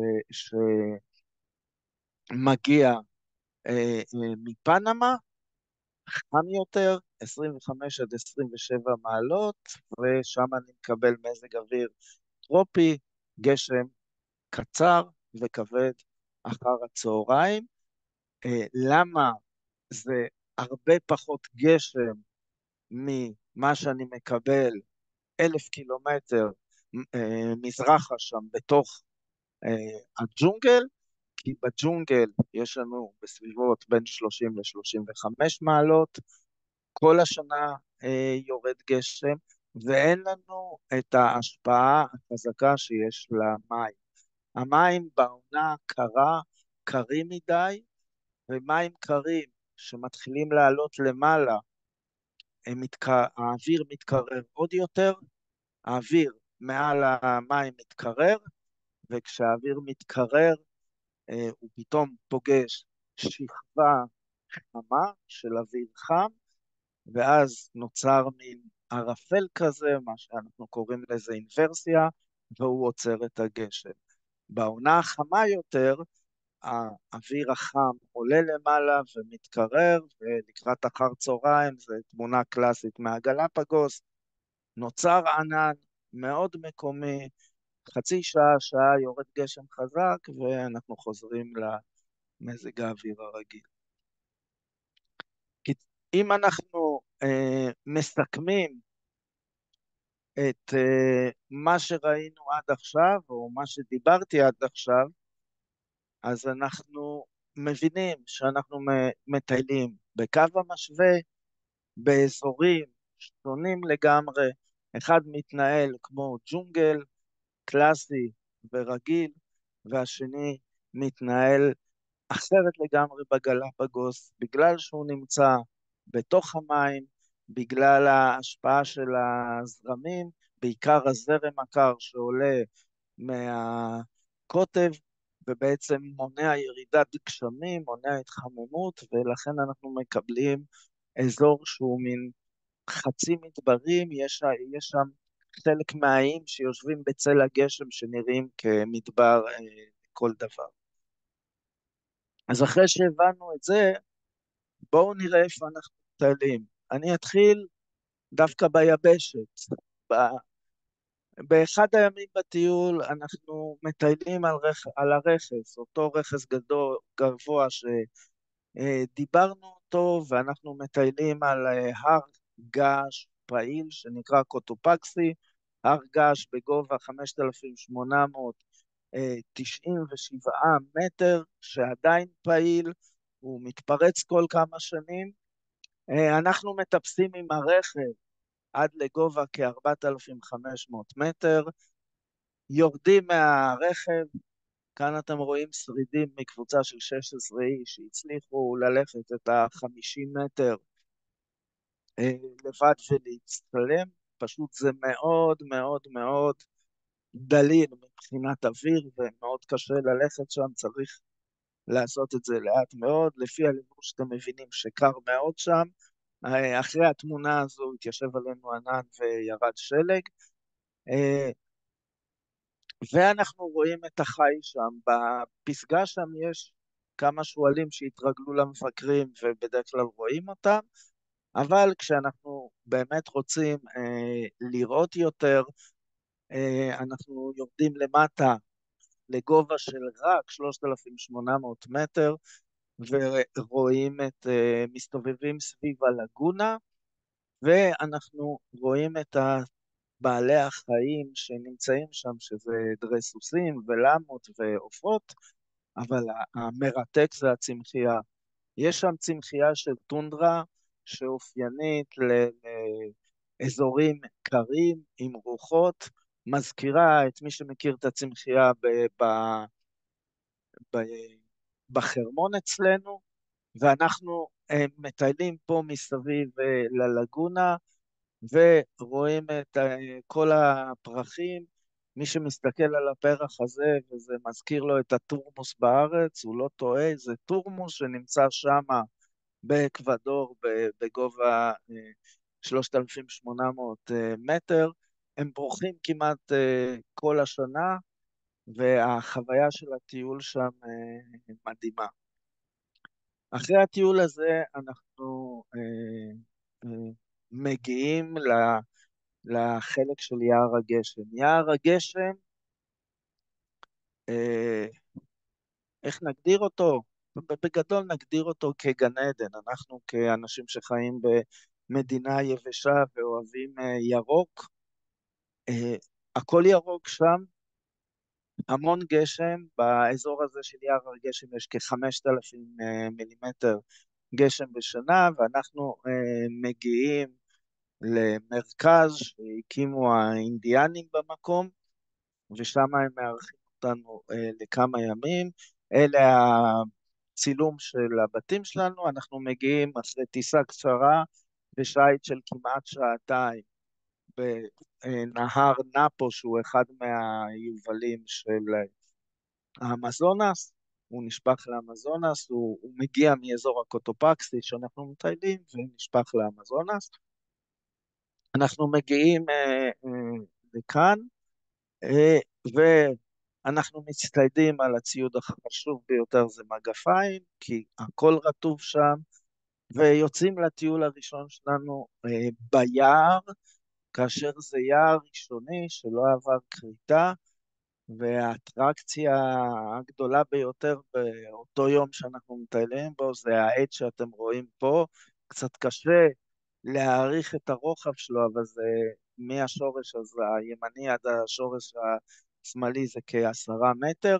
שמגיע אה, אה, מפנמה, חם יותר, עשרים וחמש עד עשרים ושבע מעלות, ושם אני מקבל מזג אוויר טרופי, גשם קצר וכבד אחר הצהריים. אה, למה זה הרבה פחות גשם ממה שאני מקבל אלף קילומטר אה, מזרחה שם בתוך אה, הג'ונגל? כי בג'ונגל יש לנו בסביבות בין שלושים ל-שלושים וחמש מעלות, כל השנה אה, יורד גשם, ואין לנו את ההשפעה החזקה שיש למים. המים בעונה קרה, קרים מדי, ומים קרים שמתחילים לעלות למעלה, הם מתק... האוויר מתקרר עוד יותר, האוויר מעל המים מתקרר, וכשהאוויר מתקרר, אה, הוא פתאום פוגש שכבה חמה של אוויר חם, ואז נוצר מין ערפל כזה, מה שאנחנו קוראים לזה אינברסיה, והוא עוצר את הגשם. בעונה החמה יותר, האוויר החם עולה למעלה ומתקרר, ולקראת אחר צהריים, זו תמונה קלאסית מהגלפגוס, נוצר ענן מאוד מקומי, חצי שעה, שעה יורד גשם חזק, ואנחנו חוזרים למזג האוויר הרגיל. כי אם אנחנו אה, מסכמים את אה, מה שראינו עד עכשיו, או מה שדיברתי עד עכשיו, אז אנחנו מבינים שאנחנו מטיילים בקו המשווה, באזורים שונים לגמרי, אחד מתנהל כמו ג'ונגל, קלאסי ורגיל, והשני מתנהל אחרת לגמרי בגלפגוס, בגלל שהוא נמצא בתוך המים, בגלל ההשפעה של הזרמים, בעיקר הזרם הקר שעולה מהקוטב, ובעצם מונע ירידת גשמים, מונע התחממות, ולכן אנחנו מקבלים אזור שהוא מין חצי מדברים, יש, יש שם חלק מהאיים שיושבים בצל הגשם שנראים כמדבר אה, כל דבר. אז אחרי שהבנו את זה, בואו נראה איפה אנחנו מטיילים. אני אתחיל דווקא ביבשת. ב- באחד הימים בטיול אנחנו מטיילים על, רכ... על הרכס, אותו רכס גדול, גבוה שדיברנו אותו, ואנחנו מטיילים על אה, הר געש פעיל שנקרא קוטופקסי, הר געש בגובה חמשת אלפים שמונה מאות תשעים ושבעה מטר, שעדיין פעיל, הוא מתפרץ כל כמה שנים. אה, אנחנו מטפסים עם הרכב עד לגובה כ-ארבעת אלפים וחמש מאות מטר, יורדים מהרכב, כאן אתם רואים שרידים מקבוצה של שש עשרה איש שהצליחו ללכת את ה-חמישים מטר אה, לבד ולהצטלם, פשוט זה מאוד מאוד מאוד דליל מבחינת אוויר ומאוד קשה ללכת שם, צריך לעשות את זה לאט מאוד, לפי הלימוש שאתם מבינים שקר מאוד שם, אחרי התמונה הזו התיישב עלינו ענן וירד שלג, ואנחנו רואים את החי שם, בפסגה שם יש כמה שואלים שהתרגלו למבקרים ובדרך כלל רואים אותם, אבל כשאנחנו באמת רוצים אה, לראות יותר, אה, אנחנו יורדים למטה לגובה של רק שלושת אלפים ושמונה מאות מטר, ורואים את, uh, מסתובבים סביב הלגונה, ואנחנו רואים את בעלי החיים שנמצאים שם, שזה דרסוסים ולמות ועופות, אבל המרתק זה הצמחייה. יש שם צמחייה של טונדרה, שאופיינית לאזורים קרים עם רוחות, מזכירה את מי שמכיר את הצמחייה ב... ב... ב... בחרמון אצלנו, ואנחנו אה, מטיילים פה מסביב אה, ללגונה, ורואים את אה, כל הפרחים. מי שמסתכל על הפרח הזה, וזה מזכיר לו את הטורמוס בארץ, הוא לא טועה, זה טורמוס שנמצא שם באקוודור בגובה אה, שלושת אלפים ושמונה מאות אה, מטר. הם פורחים כמעט אה, כל השנה, והחוויה של הטיול שם אה, מדהימה. אחרי הטיול הזה אנחנו אה, אה, מגיעים ל, לחלק של יער הגשם. יער הגשם, אה, איך נגדיר אותו? בגדול נגדיר אותו כגן עדן. אנחנו כאנשים שחיים במדינה יבשה ואוהבים אה, ירוק, אה, הכל ירוק שם, המון גשם. באזור הזה של יער הגשם יש כ-חמשת אלפים אה, מילימטר גשם בשנה, ואנחנו אה, מגיעים למרכז שהקימו האינדיאנים במקום, ושם הם מארחים אותנו אה, לכמה ימים. אלה הצילום של הבתים שלנו, אנחנו מגיעים אחרי טיסה קצרה בשייט של כמעט שעתיים בנהר נאפו, שהוא אחד מהיובלים של האמזונס, הוא נשפך לאמזונס, הוא, הוא מגיע מאזור הקוטופקסי שאנחנו מטיילים ונשפך לאמזונס. אנחנו מגיעים אה, אה, לכאן, אה, ואנחנו מצטיידים על הציוד החשוב ביותר, זה מגפיים, כי הכל רטוב שם, ויוצאים לטיול הראשון שלנו אה, ביער, כאשר זה יער ראשוני שלא עבר כריתה, והאטרקציה הגדולה ביותר באותו יום שאנחנו מטיילים בו זה העץ שאתם רואים פה. קצת קשה להעריך את הרוחב שלו, אבל זה מהשורש הזה הימני עד השורש השמאלי זה כעשרה מטר,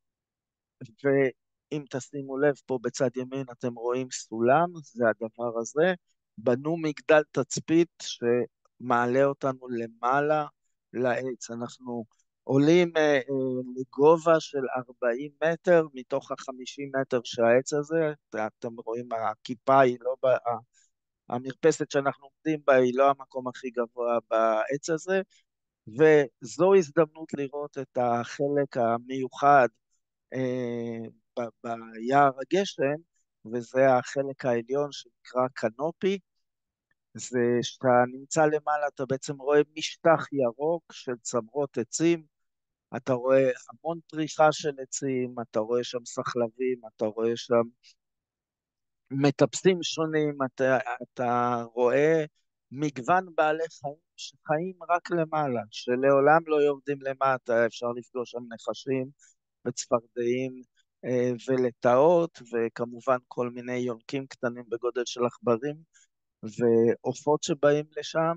ואם תשימו לב פה בצד ימין אתם רואים סולם, זה הדבר הזה. בנו מגדל תצפית שמעלה אותנו למעלה לעץ. אנחנו עולים אה, אה, לגובה של ארבעים מטר מתוך ה-חמישים מטר שהעץ הזה, אתם רואים הכיפה היא לא, ב- המרפסת שאנחנו עומדים בה היא לא המקום הכי גבוה בעץ הזה, וזו הזדמנות לראות את החלק המיוחד אה, ב- ביער הגשם, וזה החלק העליון שנקרא קנופי. זה שאתה נמצא למעלה, אתה בעצם רואה משטח ירוק של צמרות עצים, אתה רואה המון פריחה של עצים, אתה רואה שם סחלבים, אתה רואה שם מטפסים שונים, אתה, אתה רואה מגוון בעלי חיים שחיים רק למעלה, שלעולם לא יורדים למטה, אפשר לפגוש שם נחשים וצפרדעים אה, ולטאות, וכמובן כל מיני יונקים קטנים בגודל של עכברים ועופות שבאים לשם,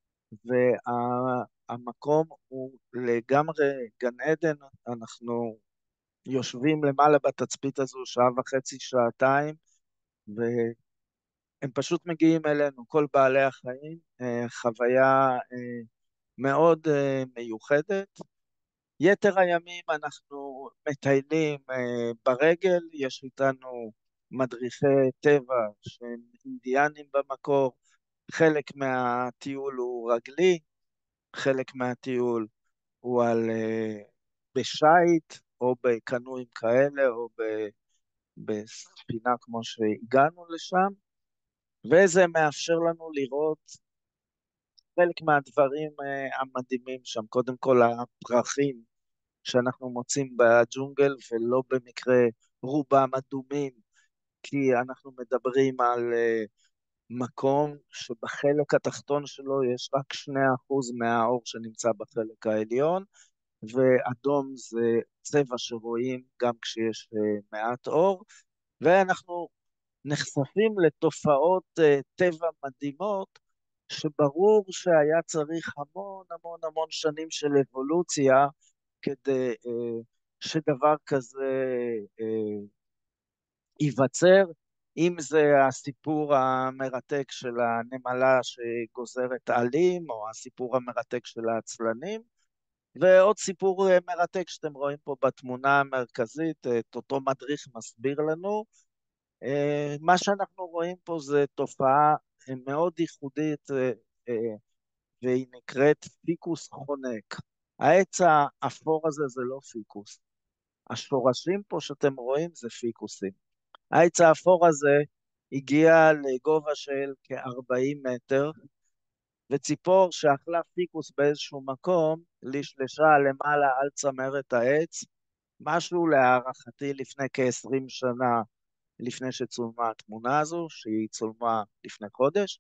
והמקום הוא לגמרי גן עדן. אנחנו יושבים למעלה בתצפית הזו שעה וחצי, שעתיים, והם פשוט מגיעים אלינו, כל בעלי החיים, אה, חוויה אה, מאוד אה, מיוחדת. יתר הימים אנחנו מטיילים אה, ברגל, יש איתנו מדריכי טבע שהם אינדיאנים במקור, חלק מהטיול הוא רגלי, חלק מהטיול הוא על אה, בשייט או בקנועים כאלה או ב, בספינה כמו שהגענו לשם, וזה מאפשר לנו לראות חלק מהדברים אה, המדהימים שם. קודם כל הפרחים שאנחנו מוצאים בג'ונגל, ולא במקרה רובם אדומים, כי אנחנו מדברים על אה, מקום שבחלק התחתון שלו יש רק שני אחוז מהאור שנמצא בחלק העליון, ואדום זה צבע שרואים גם כשיש אה, מעט אור, ואנחנו נחשפים לתופעות אה, טבע מדהימות, שברור שהיה צריך המון המון המון שנים של אבולוציה כדי אה, שדבר כזה אה, ייווצר, אם זה הסיפור המרתק של הנמלה שגוזרת עלים, או הסיפור המרתק של העצלנים, ועוד סיפור אה, מרתק שאתם רואים פה בתמונה המרכזית, את אותו מדריך מסביר לנו. אה, מה שאנחנו רואים פה זה תופעה אה, מאוד ייחודית, אה, אה, והיא נקראת פיקוס חונק. העץ האפור הזה זה לא פיקוס. השורשים פה שאתם רואים זה פיקוסים. העץ האפור הזה הגיע לגובה של כ-ארבעים מטר, וציפור שאכלה פיקוס באיזשהו מקום, לשלשה למעלה על צמרת העץ, משהו להערכתי לפני כ-עשרים שנה, לפני שצולמה התמונה הזו, שהיא צולמה לפני חודש,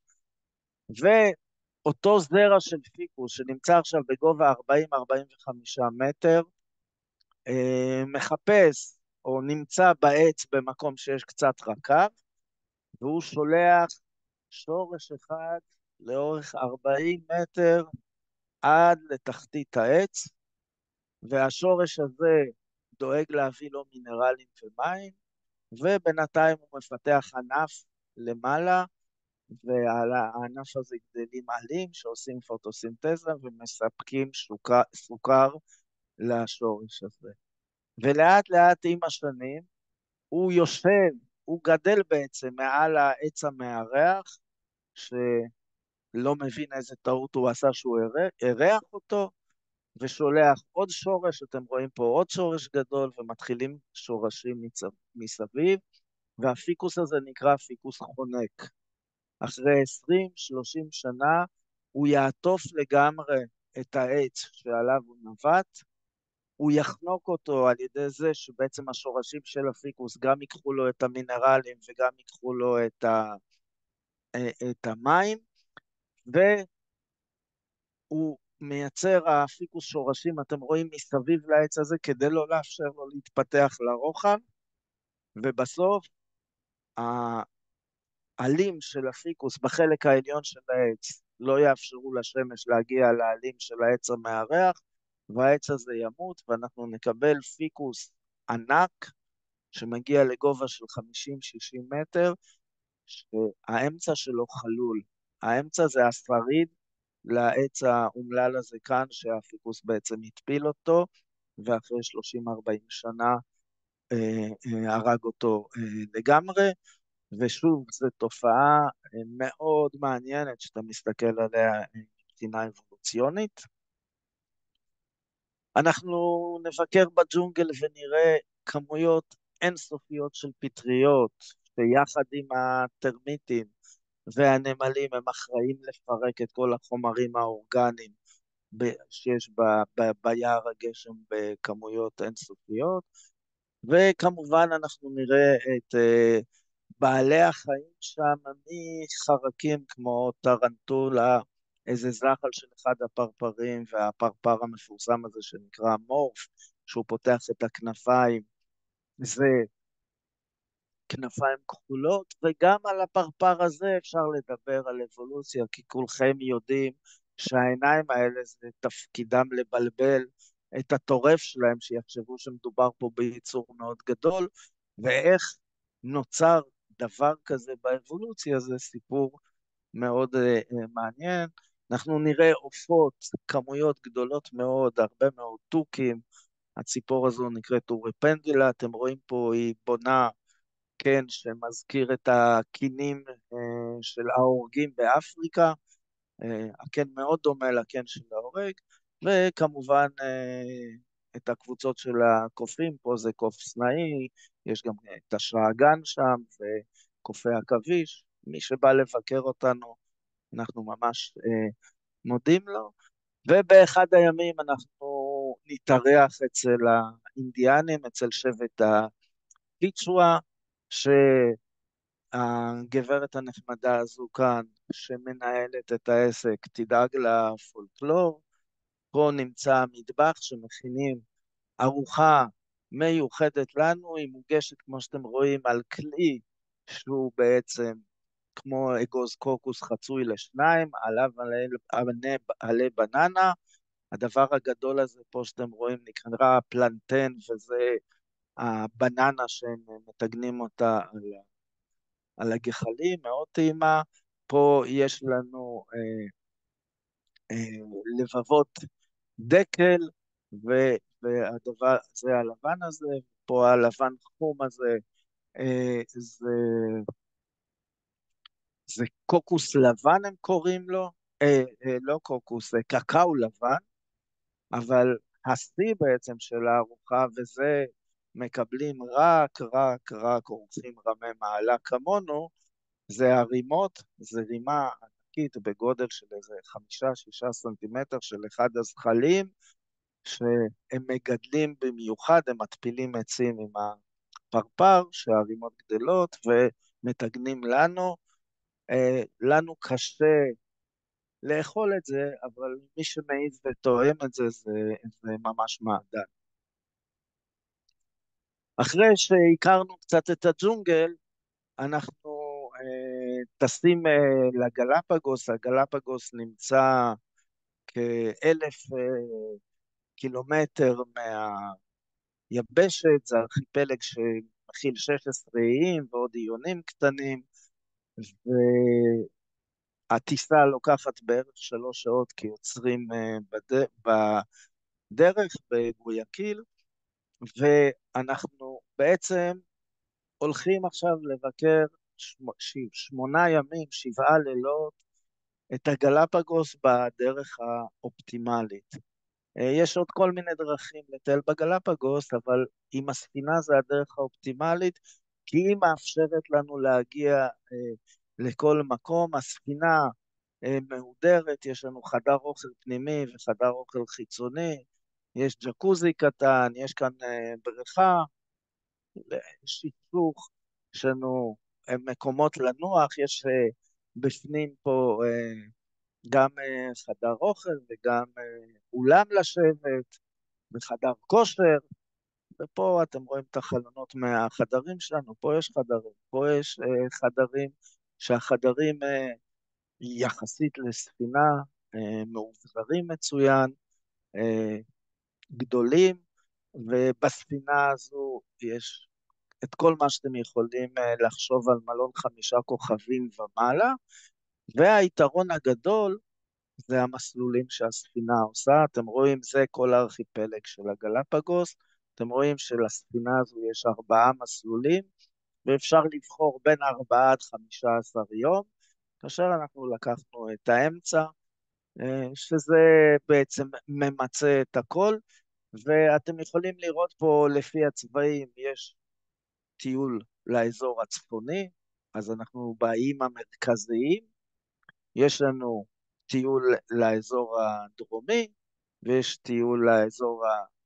ואותו זרע של פיקוס שנמצא עכשיו בגובה ארבעים עד ארבעים וחמישה מטר, אה, מחפש או נמצא בעץ במקום שיש קצת רקב, והוא שולח שורש אחד לאורך ארבעים מטר עד לתחתית העץ, והשורש הזה דואג להביא לו מינרלים ומים, ובינתיים הוא מפתח ענף למעלה, ועל הענף הזה גדלים עלים שעושים פוטוסינתזה ומספקים סוכר, סוכר לשורש הזה. ולאט לאט עם השנים הוא יושב, הוא גדל בעצם מעל העץ המארח, שלא מבין איזה טעות הוא עשה שהוא אירח אותו, ושולח עוד שורש, אתם רואים פה עוד שורש גדול, ומתחילים שורשים מסביב, והפיקוס הזה נקרא פיקוס חונק. אחרי עשרים שלושים שנה הוא יעטוף לגמרי את העץ שעליו הוא נווט, הוא יחנוק אותו על ידי זה שבעצם השורשים של הפיקוס גם ייקחו לו את המינרלים וגם ייקחו לו את, ה, את המים, והוא מייצר הפיקוס שורשים, אתם רואים מסביב לעץ הזה, כדי לא לאפשר לו להתפתח לרוחב, ובסוף העלים של הפיקוס בחלק העליון של העץ לא יאפשרו לשמש להגיע לעלים של העץ המארח, והעץ הזה ימות, ואנחנו נקבל פיקוס ענק שמגיע לגובה של חמישים שישים מטר, שהאמצע שלו חלול. האמצע זה השריד לעץ האומלל הזה כאן, שהפיקוס בעצם התפיל אותו, ואחרי שלושים ארבעים שנה אה, אה, הרג אותו אה, לגמרי. ושוב, זו תופעה אה, מאוד מעניינת שאתה מסתכל עליה אה, מבחינה אבולוציונית. אנחנו נבקר בג'ונגל ונראה כמויות אינסופיות של פטריות, שיחד עם הטרמיטים והנמלים הם אחראים לפרק את כל החומרים האורגניים ב- שיש ב- ב- ביער הגשם בכמויות אינסופיות. וכמובן אנחנו נראה את אה, בעלי החיים שם, מחרקים כמו טרנטולה, איזה זחל של אחד הפרפרים, והפרפר המפורסם הזה שנקרא מורף, שהוא פותח את הכנפיים, זה כנפיים כחולות. וגם על הפרפר הזה אפשר לדבר על אבולוציה, כי כולכם יודעים שהעיניים האלה זה תפקידם לבלבל את הטורף שלהם, שיחשבו שמדובר פה ביצור מאוד גדול, ואיך נוצר דבר כזה באבולוציה, זה סיפור מאוד uh, uh, מעניין. אנחנו נראה עופות, כמויות גדולות מאוד, הרבה מאוד תוכים. הציפור הזו נקראת אוריפנדלה, אתם רואים פה היא בונה, כן, שמזכיר את הקינים uh, של ההורגים באפריקה. uh, הקן מאוד דומה לקן של ההורג, וכמובן uh, את הקבוצות של הקופים, פה זה קוף סנאי, יש גם את השרגן שם, וקופי עכביש. מי שבא לבקר אותנו, אנחנו ממש אה, מודים לו. ובאחד הימים אנחנו נתארח אצל האינדיאנים, אצל שבט הפיצ'ואה, שהגברת הנחמדה הזו כאן, שמנהלת את העסק, תדאג לפולקלור. פה נמצא המטבח שמכינים ארוחה מיוחדת לנו, היא מוגשת כמו שאתם רואים על כלי שהוא בעצם כמו אגוז קוקוס חצוי לשניים, עליו עלה, עלה בננה. הדבר הגדול הזה פה שאתם רואים נקרא פלנטן, וזה הבננה שהם מתגנים אותה על, על הגחלים, מאוד טעימה. פה יש לנו אה, אה, לבבות דקל, ו, והדבר זה הלבן הזה, פה הלבן חום הזה, אה, זה, זה קוקוס לבן הם קוראים לו, אה, אה, לא קוקוס, זה קקאו לבן, אבל השיא בעצם של הארוחה, וזה מקבלים רק, רק, רק אורחים רמי מעלה כמונו, זה הרימות, זה רימה ענקית בגודל של איזה חמישה, שישה סנטימטר של אחד הזחלים, שהם מגדלים במיוחד, הם מטפילים עצים עם הפרפר, שהרימות גדלות, ומתגנים לנו. אה, לנו קשה לאכול את זה, אבל מי שמעיז וטועם את זה, זה, זה ממש מעדן. אחרי שהכרנו קצת את הג'ונגל, אנחנו אה, טסים אה, לגלפגוס. הגלפגוס נמצא כאלף אה, קילומטר מהיבשת, זה ארכיפלג שמכיל שש עשרה איים ועוד עיונים קטנים, והטיסה לוקחת בערך שלוש שעות, כי יוצרים אה, בד... בדרך בגויאקיל, ואנחנו בעצם הולכים עכשיו לבקר שמ... ש... שמונה ימים, שבעה לילות, את הגלפגוס בדרך האופטימלית. אה, יש עוד כל מיני דרכים לטייל בגלפגוס, אבל עם הספינה זה הדרך האופטימלית, כי היא מאפשרת לנו להגיע אה, לכל מקום. הספינה אה, מהודרת, יש לנו חדר אוכל פנימי וחדר אוכל חיצוני, יש ג'קוזי קטן, יש כאן אה, בריכה, שיתוך, יש לנו אה, מקומות לנוח, יש אה, בפנים פה אה, גם אה, חדר אוכל וגם אה, אולם לשבת וחדר כושר, ופה אתם רואים את החלונות מהחדרים שלנו. פה יש חדרים, פה יש אה, חדרים, שהחדרים אה, יחסית לספינה אה, מאובזרים מצוין, אה, גדולים, ובספינה הזו יש את כל מה שאתם יכולים אה, לחשוב על מלון חמישה כוכבים ומעלה. והיתרון הגדול זה המסלולים שהספינה עושה. אתם רואים, זה כל הארכיפלג של הגלפגוס. אתם רואים שלספינה הזו יש ארבעה מסלולים, ואפשר לבחור בין ארבעה עד חמישה עשר יום, כאשר אנחנו לקחנו את האמצע, אה, שזה בעצם ממצה את הכל, ואתם יכולים לראות פה לפי הצבעים, יש טיול לאזור הצפוני, אז אנחנו באיים המרכזיים, יש לנו טיול לאזור הדרומי, ויש טיול לאזור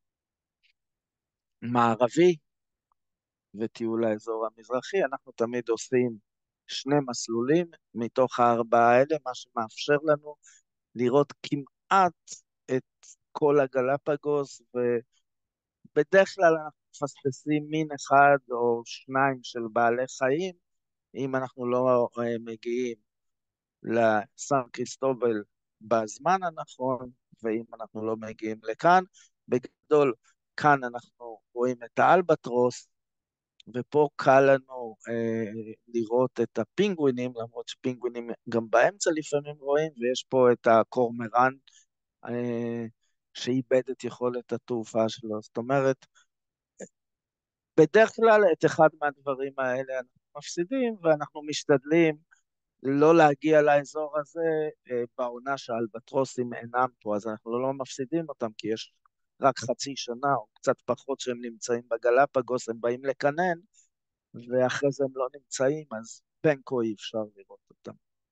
המערבי, וטיול לאזור המזרחי. אנחנו תמיד עושים שני מסלולים מתוך הארבעה האלה, מה שמאפשר לנו לראות כמעט את כל הגלפגוס, ובדרך כלל אנחנו מפספסים מין אחד או שניים של בעלי חיים, אם אנחנו לא אה, מגיעים לסן קריסטובל בזמן הנכון, ואם אנחנו לא מגיעים לכאן. בגדול, כאן אנחנו רואים את האלבטרוס, ופה קל לנו אה, לראות את הפינגווינים, למרות שפינגווינים גם באמצע לפעמים רואים, ויש פה את הקורמרן אה, שאיבד את יכולת התעופה שלו. זאת אומרת, בדרך כלל את אחד מהדברים האלה אנחנו מפסידים, ואנחנו משתדלים לא להגיע לאזור הזה אה, בעונה שהאלבטרוסים אינם פה, אז אנחנו לא מפסידים אותם, כי יש רק חצי שנה או קצת פחות שהם נמצאים בגלפגוס, הם באים לקנן, ואחרי זה הם לא נמצאים, אז בין כה אי אפשר לראות אותם.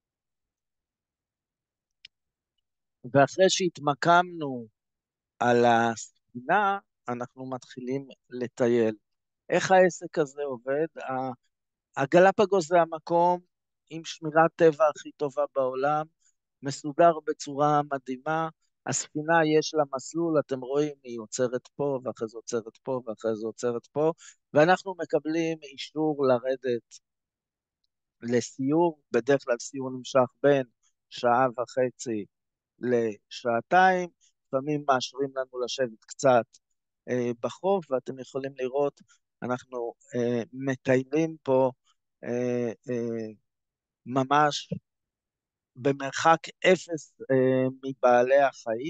ואחרי שהתמקמנו על הספינה, אנחנו מתחילים לטייל. איך העסק הזה עובד? הגלפגוס זה המקום עם שמירת טבע הכי טובה בעולם, מסודר בצורה מדהימה. הספינה יש לה מסלול, אתם רואים, היא עוצרת פה, ואחרי זה עוצרת פה, ואחרי זה עוצרת פה, ואנחנו מקבלים אישור לרדת לסיור. בדרך כלל סיור נמשך בין שעה וחצי לשעתיים, לפעמים מאשרים לנו לשבת קצת אה, בחוף, ואתם יכולים לראות, אנחנו אה, מטיילים פה אה, אה, ממש במרחק אפס אה, מבעלי החיים.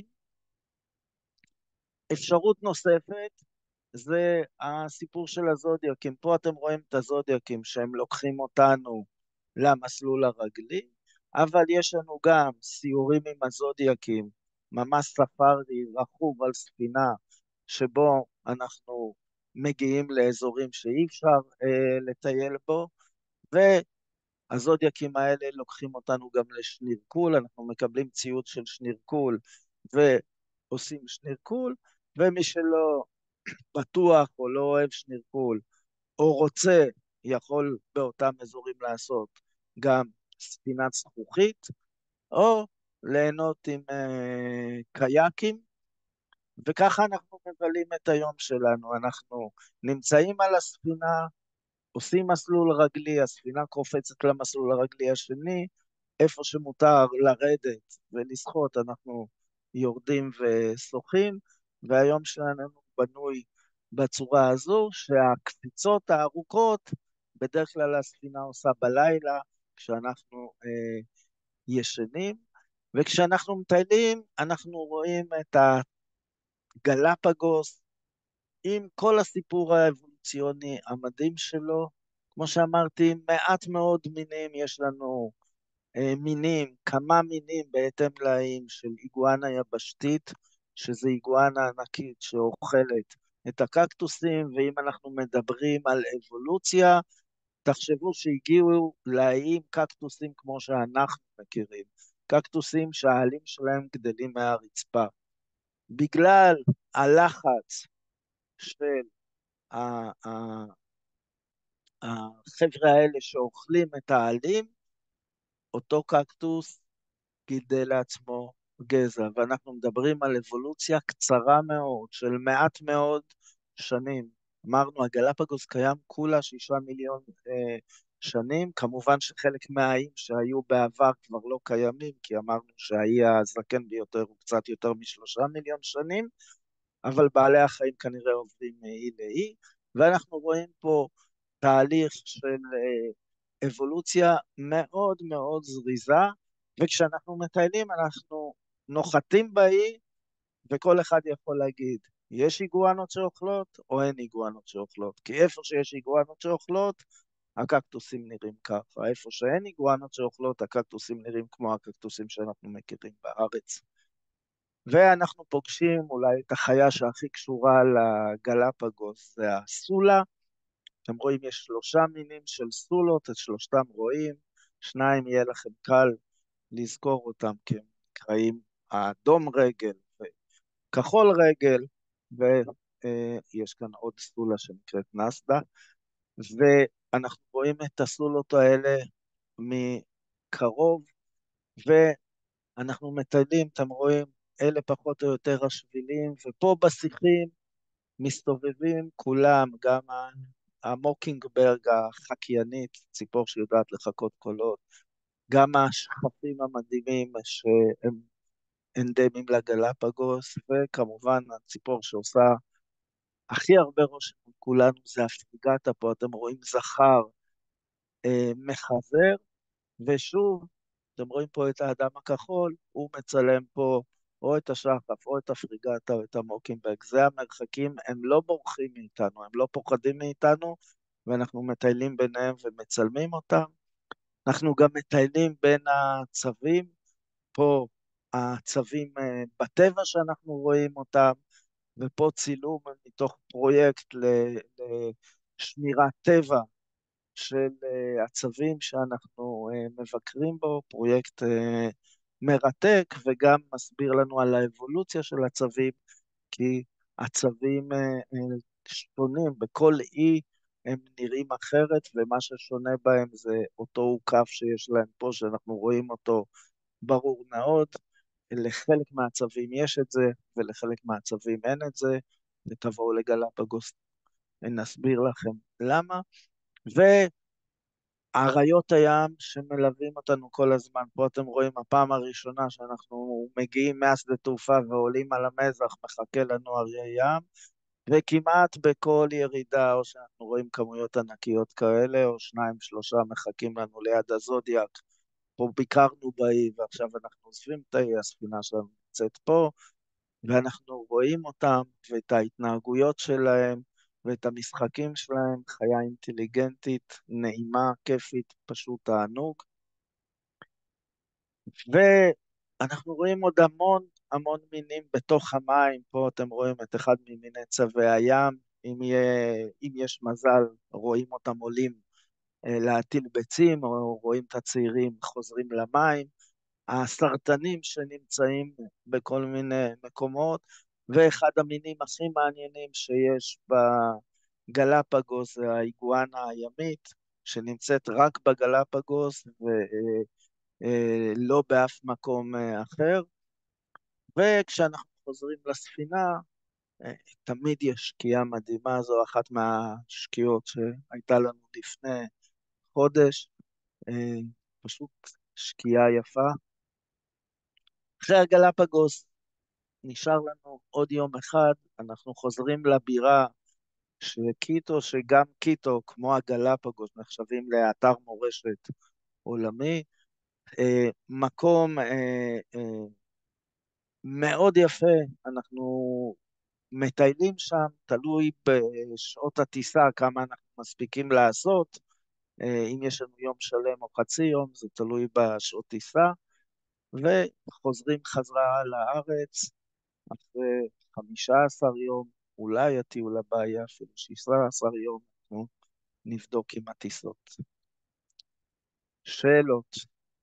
אפשרות נוספת זה הסיפור של הזודיאקים. פה אתם רואים את הזודיאקים שהם לוקחים אותנו למסלול הרגלי, אבל יש לנו גם סיורים עם הזודיאקים, ממש ספארי רכוב על ספינה, שבו אנחנו מגיעים לאזורים שאי אפשר אה, לטייל בו, והזודיאקים האלה לוקחים אותנו גם לשנירקול, אנחנו מקבלים ציוד של שנירקול ועושים שנירקול, ומי שלא בטוח או לא אוהב שנירקול, או רוצה, יכול באותם אזורים לעשות גם ספינת זכוכית, או ליהנות עם אה, קייקים, וככה אנחנו מבלים את היום שלנו. אנחנו נמצאים על הספינה, עושים מסלול רגלי, הספינה קופצת למסלול הרגלי השני, איפה שמותר לרדת ולשחות, אנחנו יורדים ושוחים, והיום שלנו בנוי בצורה הזו, שהקפיצות הארוכות, בדרך כלל הספינה עושה בלילה, כשאנחנו אה, ישנים, וכשאנחנו מטיילים, אנחנו רואים את הגלפגוס, עם כל הסיפור האבולוציוני המדהים שלו. כמו שאמרתי, מעט מאוד מינים, יש לנו אה, מינים, כמה מינים בהתאם לאיים של איגואנה יבשתית, שזה איגואנה ענקית שאוכלת את הקקטוסים, ואם אנחנו מדברים על אבולוציה, תחשבו שהגיעו לאיים קקטוסים כמו שאנחנו מכירים, קקטוסים שהעלים שלהם גדלים מהרצפה. בגלל הלחץ של ה- ה- החבר'ה האלה שאוכלים את העלים, אותו קקטוס גידל לעצמו גזע, ואנחנו מדברים על אבולוציה קצרה מאוד, של מעט מאוד שנים. אמרנו, הגלפגוס קיים כולה שישה מיליון אה, שנים, כמובן שחלק מהאיים שהיו בעבר כבר לא קיימים, כי אמרנו שהאי הזקן ביותר הוא קצת יותר משלושה מיליון שנים, אבל בעלי החיים כנראה עוברים מאי לאי, ואנחנו רואים פה תהליך של אה, אבולוציה מאוד מאוד זריזה, וכשאנחנו מטיילים אנחנו נוחתים באי, וכל אחד יכול להגיד, יש איגואנות שאוכלות או אין איגואנות שאוכלות? כי איפה שיש איגואנות שאוכלות, הקקטוסים נראים ככה. איפה שאין איגואנות שאוכלות, הקקטוסים נראים כמו הקקטוסים שאנחנו מכירים בארץ. ואנחנו פוגשים אולי את החיה שהכי קשורה לגלפגוס, זה הסולה. אתם רואים, יש שלושה מינים של סולות, את שלושתם רואים, שניים יהיה לכם קל לזכור אותם, כי הם נקראים האדום רגל וכחול רגל, ויש כאן עוד סולה שנקראת נסדה, ואנחנו רואים את הסולות האלה מקרוב, ואנחנו מטיילים, אתם רואים, אלה פחות או יותר השבילים, ופה בשיחים מסתובבים כולם, גם המוקינגברג החקיינית, ציפור שיודעת לחכות קולות, גם השכפים המדהימים שהם אנדמיים לגלפגוס, וכמובן הציפור שעושה הכי הרבה רושם מכולנו זה הפריגטה. פה אתם רואים זכר אה, מחזר, ושוב, אתם רואים פה את האדם הכחול, הוא מצלם פה או את השחף, או את הפריגטה, או את המוקינברג. זה המרחקים, הם לא בורחים מאיתנו, הם לא פוחדים מאיתנו, ואנחנו מטיילים ביניהם ומצלמים אותם. אנחנו גם מטיילים בין הצווים, פה הצווים אה, בטבע שאנחנו רואים אותם, ופה צילום מתוך פרויקט לשמירת טבע של אה, הצווים שאנחנו אה, מבקרים בו, פרויקט אה, מרתק, וגם מסביר לנו על האבולוציה של הצווים, כי הצווים אה, אה, שונים, בכל אי הם נראים אחרת, ומה ששונה בהם זה אותו עוקף שיש להם פה, שאנחנו רואים אותו ברור מאוד. לחלק מהצווים יש את זה, ולחלק מהצווים אין את זה, ותבואו לגלפגוס, נסביר לכם למה. ואריות הים שמלווים אותנו כל הזמן, פה אתם רואים הפעם הראשונה שאנחנו מגיעים מהשדה תעופה ועולים על המזח, מחכה לנו אריה ים, וכמעט בכל ירידה, או שאנחנו רואים כמויות ענקיות כאלה, או שניים שלושה מחכים לנו ליד הזודיאק. פה ביקרנו באי, ועכשיו אנחנו עוזבים את האי, הספינה שלנו נמצאת פה, ואנחנו רואים אותם, ואת ההתנהגויות שלהם, ואת המשחקים שלהם, חיה אינטליגנטית, נעימה, כיפית, פשוט תענוג. ואנחנו רואים עוד המון המון מינים בתוך המים, פה אתם רואים את אחד ממיני צבי הים, אם, יהיה, אם יש מזל רואים אותם עולים אה, להטיל ביצים, או רואים את הצעירים חוזרים למים, הסרטנים שנמצאים בכל מיני מקומות, ואחד המינים הכי מעניינים שיש בגלפגוס זה האיגואנה הימית, שנמצאת רק בגלפגוס ולא באף מקום אה, אחר. וכשאנחנו חוזרים לספינה, אה, תמיד יש שקיעה מדהימה, זו אחת מהשקיעות שהייתה לנו לפני חודש, אה, פשוט שקיעה יפה. אחרי הגלפגוס נשאר לנו עוד יום אחד, אנחנו חוזרים לבירה של קיטו, שגם קיטו, כמו הגלפגוס, נחשבים לאתר מורשת עולמי, אה, מקום אה, אה, מאוד יפה, אנחנו מטיילים שם, תלוי בשעות הטיסה, כמה אנחנו מספיקים לעשות, אה, אם יש לנו יום שלם או חצי יום, זה תלוי בשעות טיסה, וחוזרים חזרה לארץ, אחרי חמישה עשר יום, אולי הטיול הבא יהיה אפילו שישה עשר יום, אנחנו נבדוק עם הטיסות. שאלות?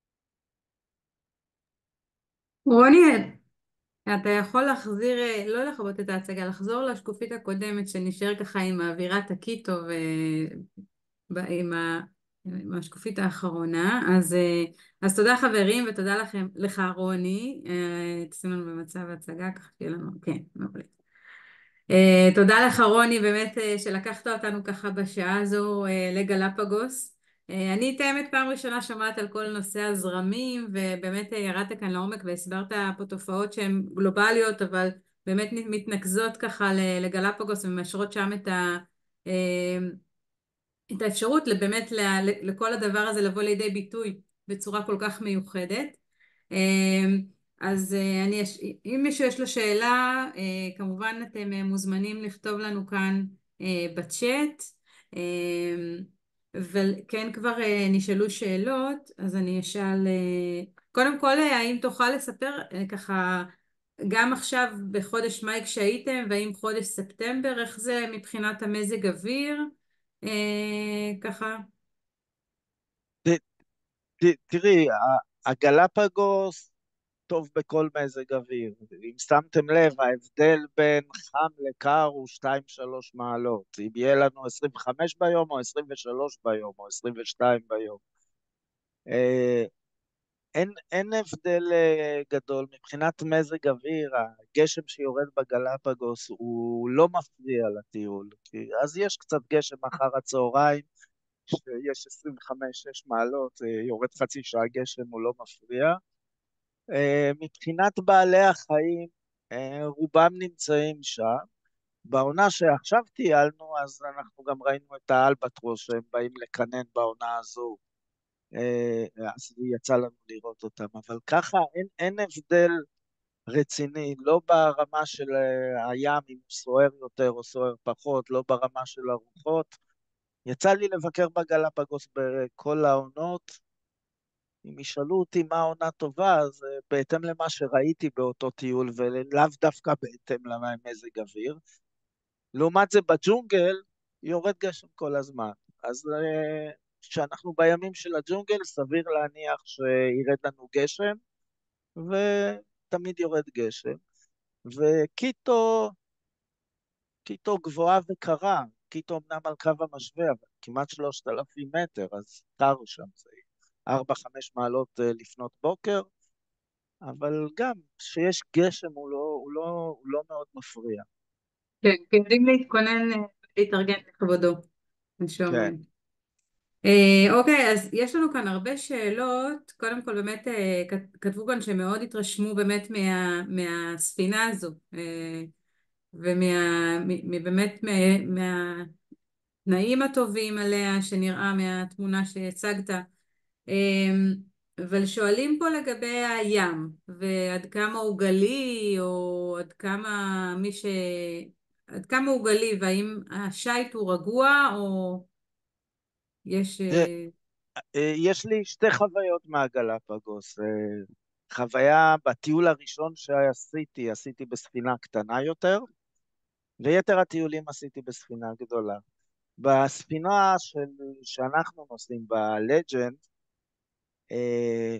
רוני, אתה יכול להחזיר, אה, לא לכבות את ההצגה, לחזור לשקופית הקודמת שנשאר ככה עם אווירת הקיטו ועם ה... עם השקופית האחרונה. אז, אה, אז תודה חברים, ותודה לכם, לך רוני, אה, תשימו לנו במצב ההצגה ככה שיהיה לנו, כן, מעולה. Uh, תודה לך רוני, באמת uh, שלקחת אותנו ככה בשעה הזו uh, לגלפגוס. Uh, אני את האמת פעם ראשונה שומעת על כל נושא הזרמים, ובאמת uh, ירדת כאן לעומק והסברת פה תופעות שהן גלובליות, אבל באמת מתנקזות ככה לגלפגוס ומשרות שם את, ה, uh, את האפשרות באמת לכל הדבר הזה לבוא לידי ביטוי בצורה כל כך מיוחדת. Uh, אז אה, אני, יש- אם מישהו יש לו שאלה, אה, כמובן אתם אה, מוזמנים לכתוב לנו כאן אה, בצ'אט. אה, וכן כבר אה, נשאלו שאלות, אז אני אשאל, אה, קודם כל, אה, האם תוכל לספר אה, ככה, גם עכשיו בחודש מאי כשהייתם, והאם חודש ספטמבר, איך זה מבחינת המזג אוויר? אה, ככה. ת- ת- תראי, ה- הגלפגוס טוב בכל מזג אוויר. אם שמתם לב, ההבדל בין חם לקר הוא שתיים שלוש מעלות. אם יהיה לנו עשרים וחמש ביום, או עשרים ושלוש ביום, או עשרים ושתיים ביום. אה, אין, אין הבדל אה, גדול. מבחינת מזג אוויר, הגשם שיורד בגלפגוס הוא לא מפריע לטיול. כי אז יש קצת גשם אחר הצהריים, שיש עשרים וחמש שש מעלות, אה, יורד חצי שעה גשם, הוא לא מפריע. אה, מבחינת בעלי החיים, אה, רובם נמצאים שם. בעונה שעכשיו טיילנו, אז אנחנו גם ראינו את האלבטרוס שהם באים לקנן בעונה הזו. אה, אז יצא לנו לראות אותם. אבל ככה אין, אין הבדל רציני, לא ברמה של אה, הים, אם הוא סוער יותר או סוער פחות, לא ברמה של הרוחות. יצא לי לבקר בגלפגוס בכל העונות. אם ישאלו אותי מה עונה טובה, אז אה, בהתאם למה שראיתי באותו טיול, ולאו דווקא בהתאם למזג אוויר. לעומת זה בג'ונגל, יורד גשם כל הזמן. אז אה, כשאנחנו בימים של הג'ונגל, סביר להניח שירד לנו גשם, ותמיד יורד גשם. וקיטו, קיטו גבוהה וקרה. קיטו אמנם על קו המשווה, אבל כמעט שלושת אלפים מטר, אז קר שם, זה ארבע חמש מעלות אה, לפנות בוקר. אבל גם כשיש גשם הוא לא, הוא לא, הוא לא מאוד מפריע. כן, כי יודעים להתכונן, אה, להתארגן לכבודו, מה כן. שאומרים. אה, אוקיי, אז יש לנו כאן הרבה שאלות. קודם כל, באמת, אה, כת- כתבו כאן שמאוד התרשמו באמת מה, מהספינה הזו, אה, ומה, מ- מ- באמת מה, מהתנאים הטובים עליה, שנראה מהתמונה שהצגת. אה, אבל שואלים פה לגבי הים, ועד כמה הוא גלי, או עד כמה מי ש... עד כמה הוא גלי, והאם השייט הוא רגוע, או יש... תראה, אה, אה, יש לי שתי חוויות מהגלפגוס. אה, חוויה בטיול הראשון שעשיתי, עשיתי בספינה קטנה יותר, ויתר הטיולים עשיתי בספינה גדולה. בספינה של, שאנחנו נוסעים בה, לג'נד, אה,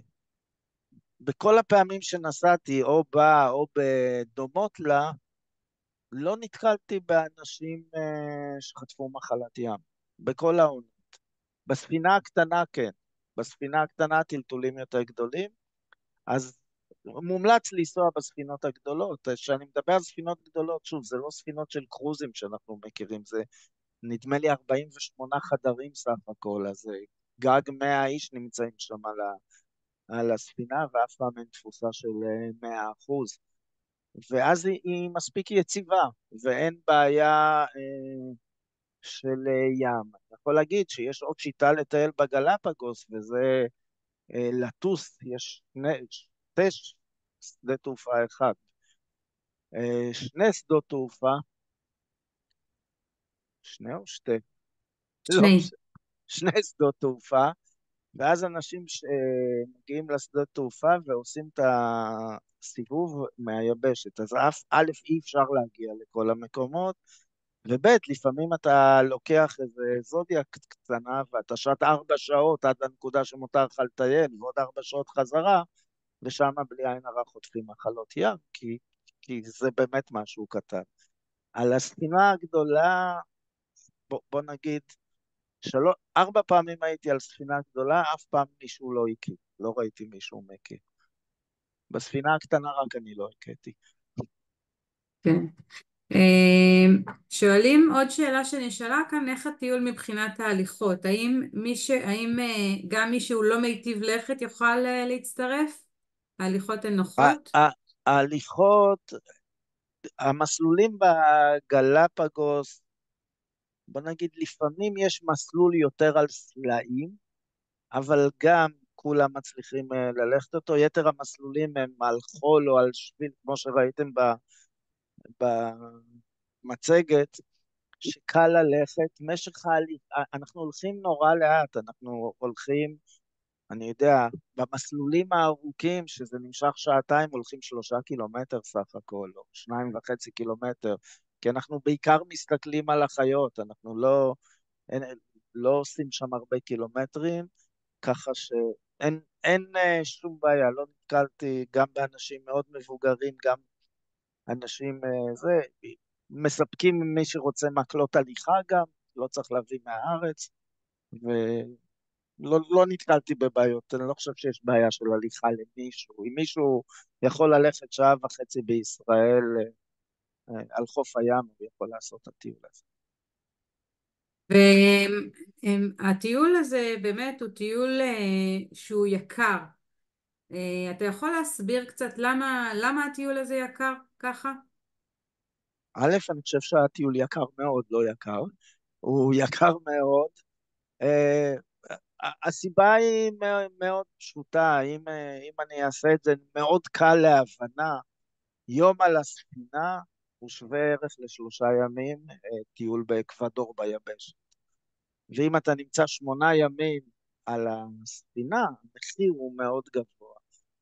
בכל הפעמים שנסעתי, או בה או בדומות לה, לא נתקלתי באנשים אה, שחטפו מחלת ים. בכל העונה. בספינה הקטנה כן. בספינה הקטנה טלטולים יותר גדולים, אז מומלץ לנסוע בספינות הגדולות. כשאני מדבר על ספינות גדולות, שוב, זה לא ספינות של קרוזים שאנחנו מכירים, זה נדמה לי ארבעים ושמונה חדרים סך הכל, אז אה, גג מאה איש נמצאים שם על, ה, על הספינה, ואף פעם אין תפוסה של אה, מאה אחוז. ואז היא, היא מספיק יציבה, ואין בעיה אה, של אה, ים. אני יכול להגיד שיש עוד שיטה לטייל בגלפגוס, וזה אה, לטוס, יש שני, שתי שדה תעופה אחד, אה, שני שדות תעופה, שני או שתי? לא, שני. ש- שני שדות תעופה, ואז אנשים ש- אה, מגיעים לשדות תעופה ועושים את הסיבוב מהיבשת. אז אף, א', אי אפשר להגיע לכל המקומות, וב', לפעמים אתה לוקח איזה זודיאק קטנה, ואתה שט ארבע שעות עד לנקודה שמותר לך לטייל, ועוד ארבע שעות חזרה, ושם בלי עין הרע חוטפים מחלות ים, כי, כי זה באמת משהו קטן. על הספינה הגדולה, בוא, בוא נגיד, שלוש, ארבע פעמים הייתי על ספינה גדולה, אף פעם מישהו לא הקיא, לא ראיתי מישהו מקיא. בספינה הקטנה רק אני לא הכיתי. כן. אה, שואלים עוד שאלה שנשאלה כאן, איך הטיול מבחינת ההליכות? האם מי ש... האם אה, גם מי שהוא לא מיטיב לכת יוכל אה, להצטרף? ההליכות הן נוחות? ה- ה- ההליכות, המסלולים בגלפגוס, בוא נגיד, לפעמים יש מסלול יותר על סלעים, אבל גם כולם מצליחים אה, ללכת אותו. יתר המסלולים הם על חול או על שביל, כמו שראיתם ב- במצגת, שקל ללכת. משך ההליכה, אנחנו הולכים נורא לאט, אנחנו הולכים, אני יודע, במסלולים הארוכים, שזה נמשך שעתיים, הולכים שלושה קילומטר סך הכל, או שניים וחצי קילומטר, כי אנחנו בעיקר מסתכלים על החיות, אנחנו לא, אין, לא עושים שם הרבה קילומטרים, ככה שאין אין אה, שום בעיה, לא נתקלתי גם באנשים מאוד מבוגרים, גם אנשים, אה, זה, מספקים מי שרוצה מקלות הליכה גם, לא צריך להביא מהארץ, ולא לא נתקלתי בבעיות, אני לא חושב שיש בעיה של הליכה למישהו. אם מישהו יכול ללכת שעה וחצי בישראל אה, על חוף הים, הוא יכול לעשות את הטיול הזה. והטיול הזה באמת הוא טיול אה, שהוא יקר. אה, אתה יכול להסביר קצת למה, למה הטיול הזה יקר ככה? א', אני חושב שהטיול יקר מאוד, לא יקר, הוא יקר מאוד. אה, הסיבה היא מאוד פשוטה, אם, אה, אם אני אעשה את זה מאוד קל להבנה, יום על הספינה הוא שווה ערך לשלושה ימים אה, טיול באקוודור ביבשת. ואם אתה נמצא שמונה ימים על הספינה, המחיר הוא מאוד גבוה.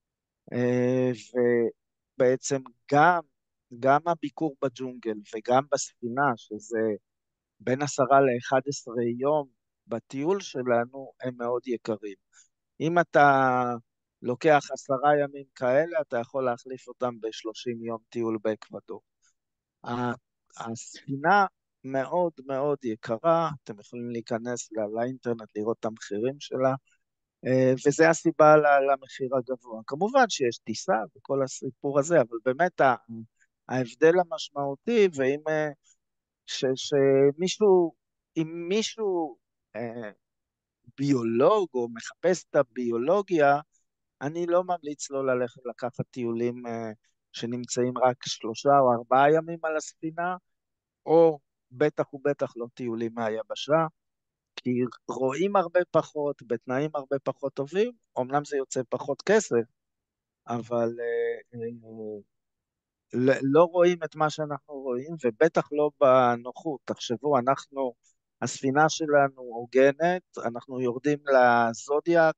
אה, ובעצם גם, גם הביקור בג'ונגל וגם בספינה, שזה בין עשרה לאחד עשרה יום בטיול שלנו, הם מאוד יקרים. אם אתה לוקח עשרה ימים כאלה, אתה יכול להחליף אותם בשלושים יום טיול באקוודור. ה- הספינה מאוד מאוד יקרה, אתם יכולים להיכנס ל- לאינטרנט, לראות את המחירים שלה, אה, וזה הסיבה ל- למחיר הגבוה. כמובן שיש טיסה וכל הסיפור הזה, אבל באמת ה- ההבדל המשמעותי, ואם אה, ש- שמישהו, אם מישהו אה, ביולוג או מחפש את הביולוגיה, אני לא ממליץ לו ללכת לקחת טיולים אה, שנמצאים רק שלושה או ארבעה ימים על הספינה, או בטח ובטח לא טיולים מהיבשה, כי רואים הרבה פחות, בתנאים הרבה פחות טובים, אמנם זה יוצא פחות כסף, אבל אה, אה, לא לא רואים את מה שאנחנו רואים, ובטח לא בנוחות. תחשבו, אנחנו, הספינה שלנו הוגנת, אנחנו יורדים לזודיאק,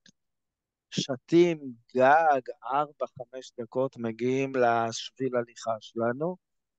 שתים גג, ארבע, חמש דקות, מגיעים לשביל הליכה שלנו,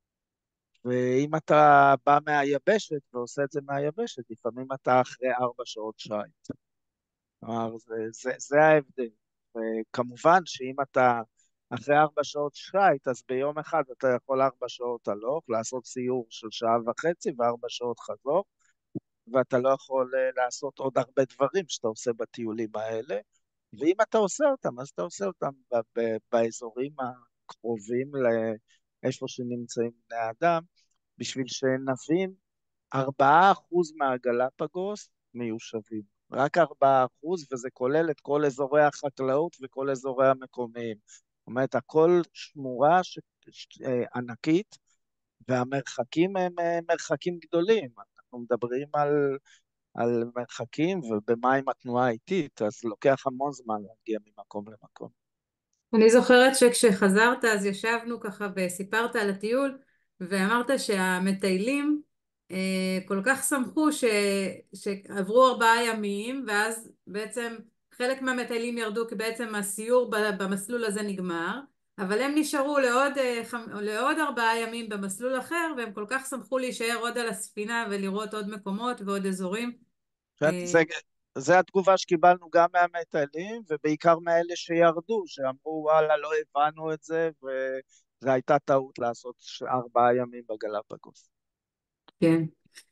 ואם אתה בא מהיבשת ועושה את זה מהיבשת, לפעמים אתה אחרי ארבע שעות שייט. כלומר, זה, זה, זה ההבדל. וכמובן שאם אתה אחרי ארבע שעות שייט, אז ביום אחד אתה יכול ארבע שעות הלוך, לעשות סיור של שעה וחצי וארבע שעות חזור, ואתה לא יכול אה, לעשות עוד הרבה דברים שאתה עושה בטיולים האלה. ואם אתה עושה אותם, אז אתה עושה אותם ב- ב- באזורים הקרובים לאיפה שנמצאים בני האדם, בשביל שנבין, ארבעה אחוז מהגלפגוס מיושבים. רק ארבעה אחוז, וזה כולל את כל אזורי החקלאות וכל אזורי המקומיים. זאת אומרת, הכל שמורה ש... ש... אה, ענקית, והמרחקים הם אה, מרחקים גדולים. אנחנו מדברים על, על מרחקים, ובמים התנועה איטית, אז לוקח המון זמן להגיע ממקום למקום. אני זוכרת שכשחזרת אז ישבנו ככה וסיפרת על הטיול ואמרת שהמטיילים אה, כל כך שמחו ש... שעברו ארבעה ימים ואז בעצם חלק מהמטיילים ירדו כי בעצם הסיור ב- במסלול הזה נגמר, אבל הם נשארו לעוד, אה, חמ... לעוד ארבעה ימים במסלול אחר והם כל כך שמחו להישאר עוד על הספינה ולראות עוד מקומות ועוד אזורים. כן, אה, זה, זה התגובה שקיבלנו גם מהמטיילים, ובעיקר מאלה שירדו, שאמרו, וואלה, לא הבנו את זה, וזו הייתה טעות לעשות ש- ארבעה ימים בגלפגוס. כן.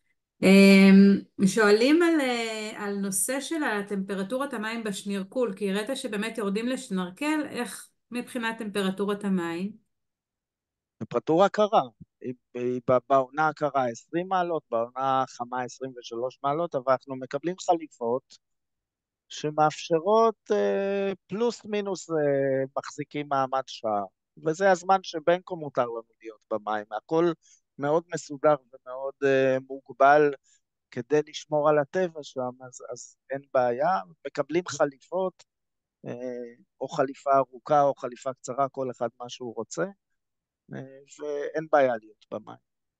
אמ, שואלים על, אה, על נושא של הטמפרטורת המים בשנירקול, כי הראית שבאמת יורדים לשנרקל, איך מבחינת טמפרטורת המים? טמפרטורה קרה, היא, היא ב- בעונה הקרה עשרים מעלות, בעונה החמה עשרים ושלוש מעלות, אבל אנחנו מקבלים חליפות שמאפשרות אה, פלוס מינוס אה, מחזיקים מעמד שעה, וזה הזמן שבין כה מותר לנו להיות במים. הכל מאוד מסודר ומאוד אה, מוגבל כדי לשמור על הטבע שם, אז, אז אין בעיה, מקבלים חליפות, או חליפה ארוכה או חליפה קצרה, כל אחד מה שהוא רוצה, ואין בעיה להיות במים.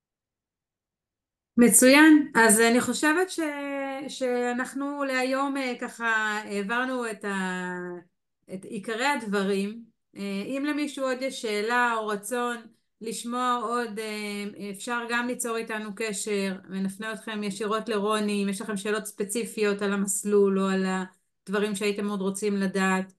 מצוין, אז אני חושבת ש... שאנחנו להיום ככה העברנו את, ה... את עיקרי הדברים. אם למישהו עוד יש שאלה או רצון לשמוע עוד, אפשר גם ליצור איתנו קשר ונפנה אתכם ישירות לרוני אם יש לכם שאלות ספציפיות על המסלול או על הדברים שהייתם עוד רוצים לדעת.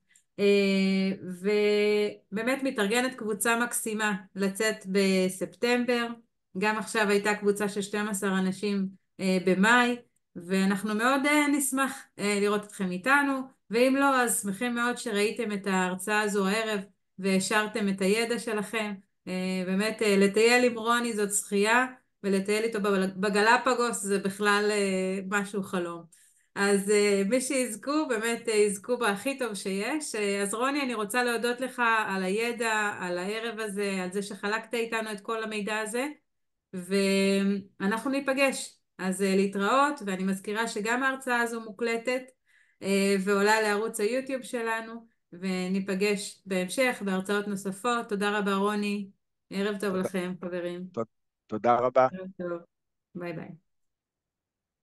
ובאמת מתארגנת קבוצה מקסימה לצאת בספטמבר. גם עכשיו הייתה קבוצה של שנים עשר אנשים אה, במאי, ואנחנו מאוד אה, נשמח אה, לראות אתכם איתנו, ואם לא, אז שמחים מאוד שראיתם את ההרצאה הזו הערב, והשארתם את הידע שלכם. אה, באמת, אה, לטייל עם רוני זאת שחייה, ולטייל איתו בגלפגוס זה בכלל אה, משהו חלום. אז uh, מי שיזכו, באמת uh, יזכו בהכי טוב שיש. Uh, אז רוני, אני רוצה להודות לך על הידע, על הערב הזה, על זה שחלקת איתנו את כל המידע הזה. ואנחנו ניפגש. אז uh, להתראות, ואני מזכירה שגם ההרצאה הזו מוקלטת uh, ועולה לערוץ היוטיוב שלנו, וניפגש בהמשך בהרצאות נוספות. תודה רבה רוני, ערב טוב תודה, לכם חברים. תודה, תודה רבה. ערב טוב, ביי ביי.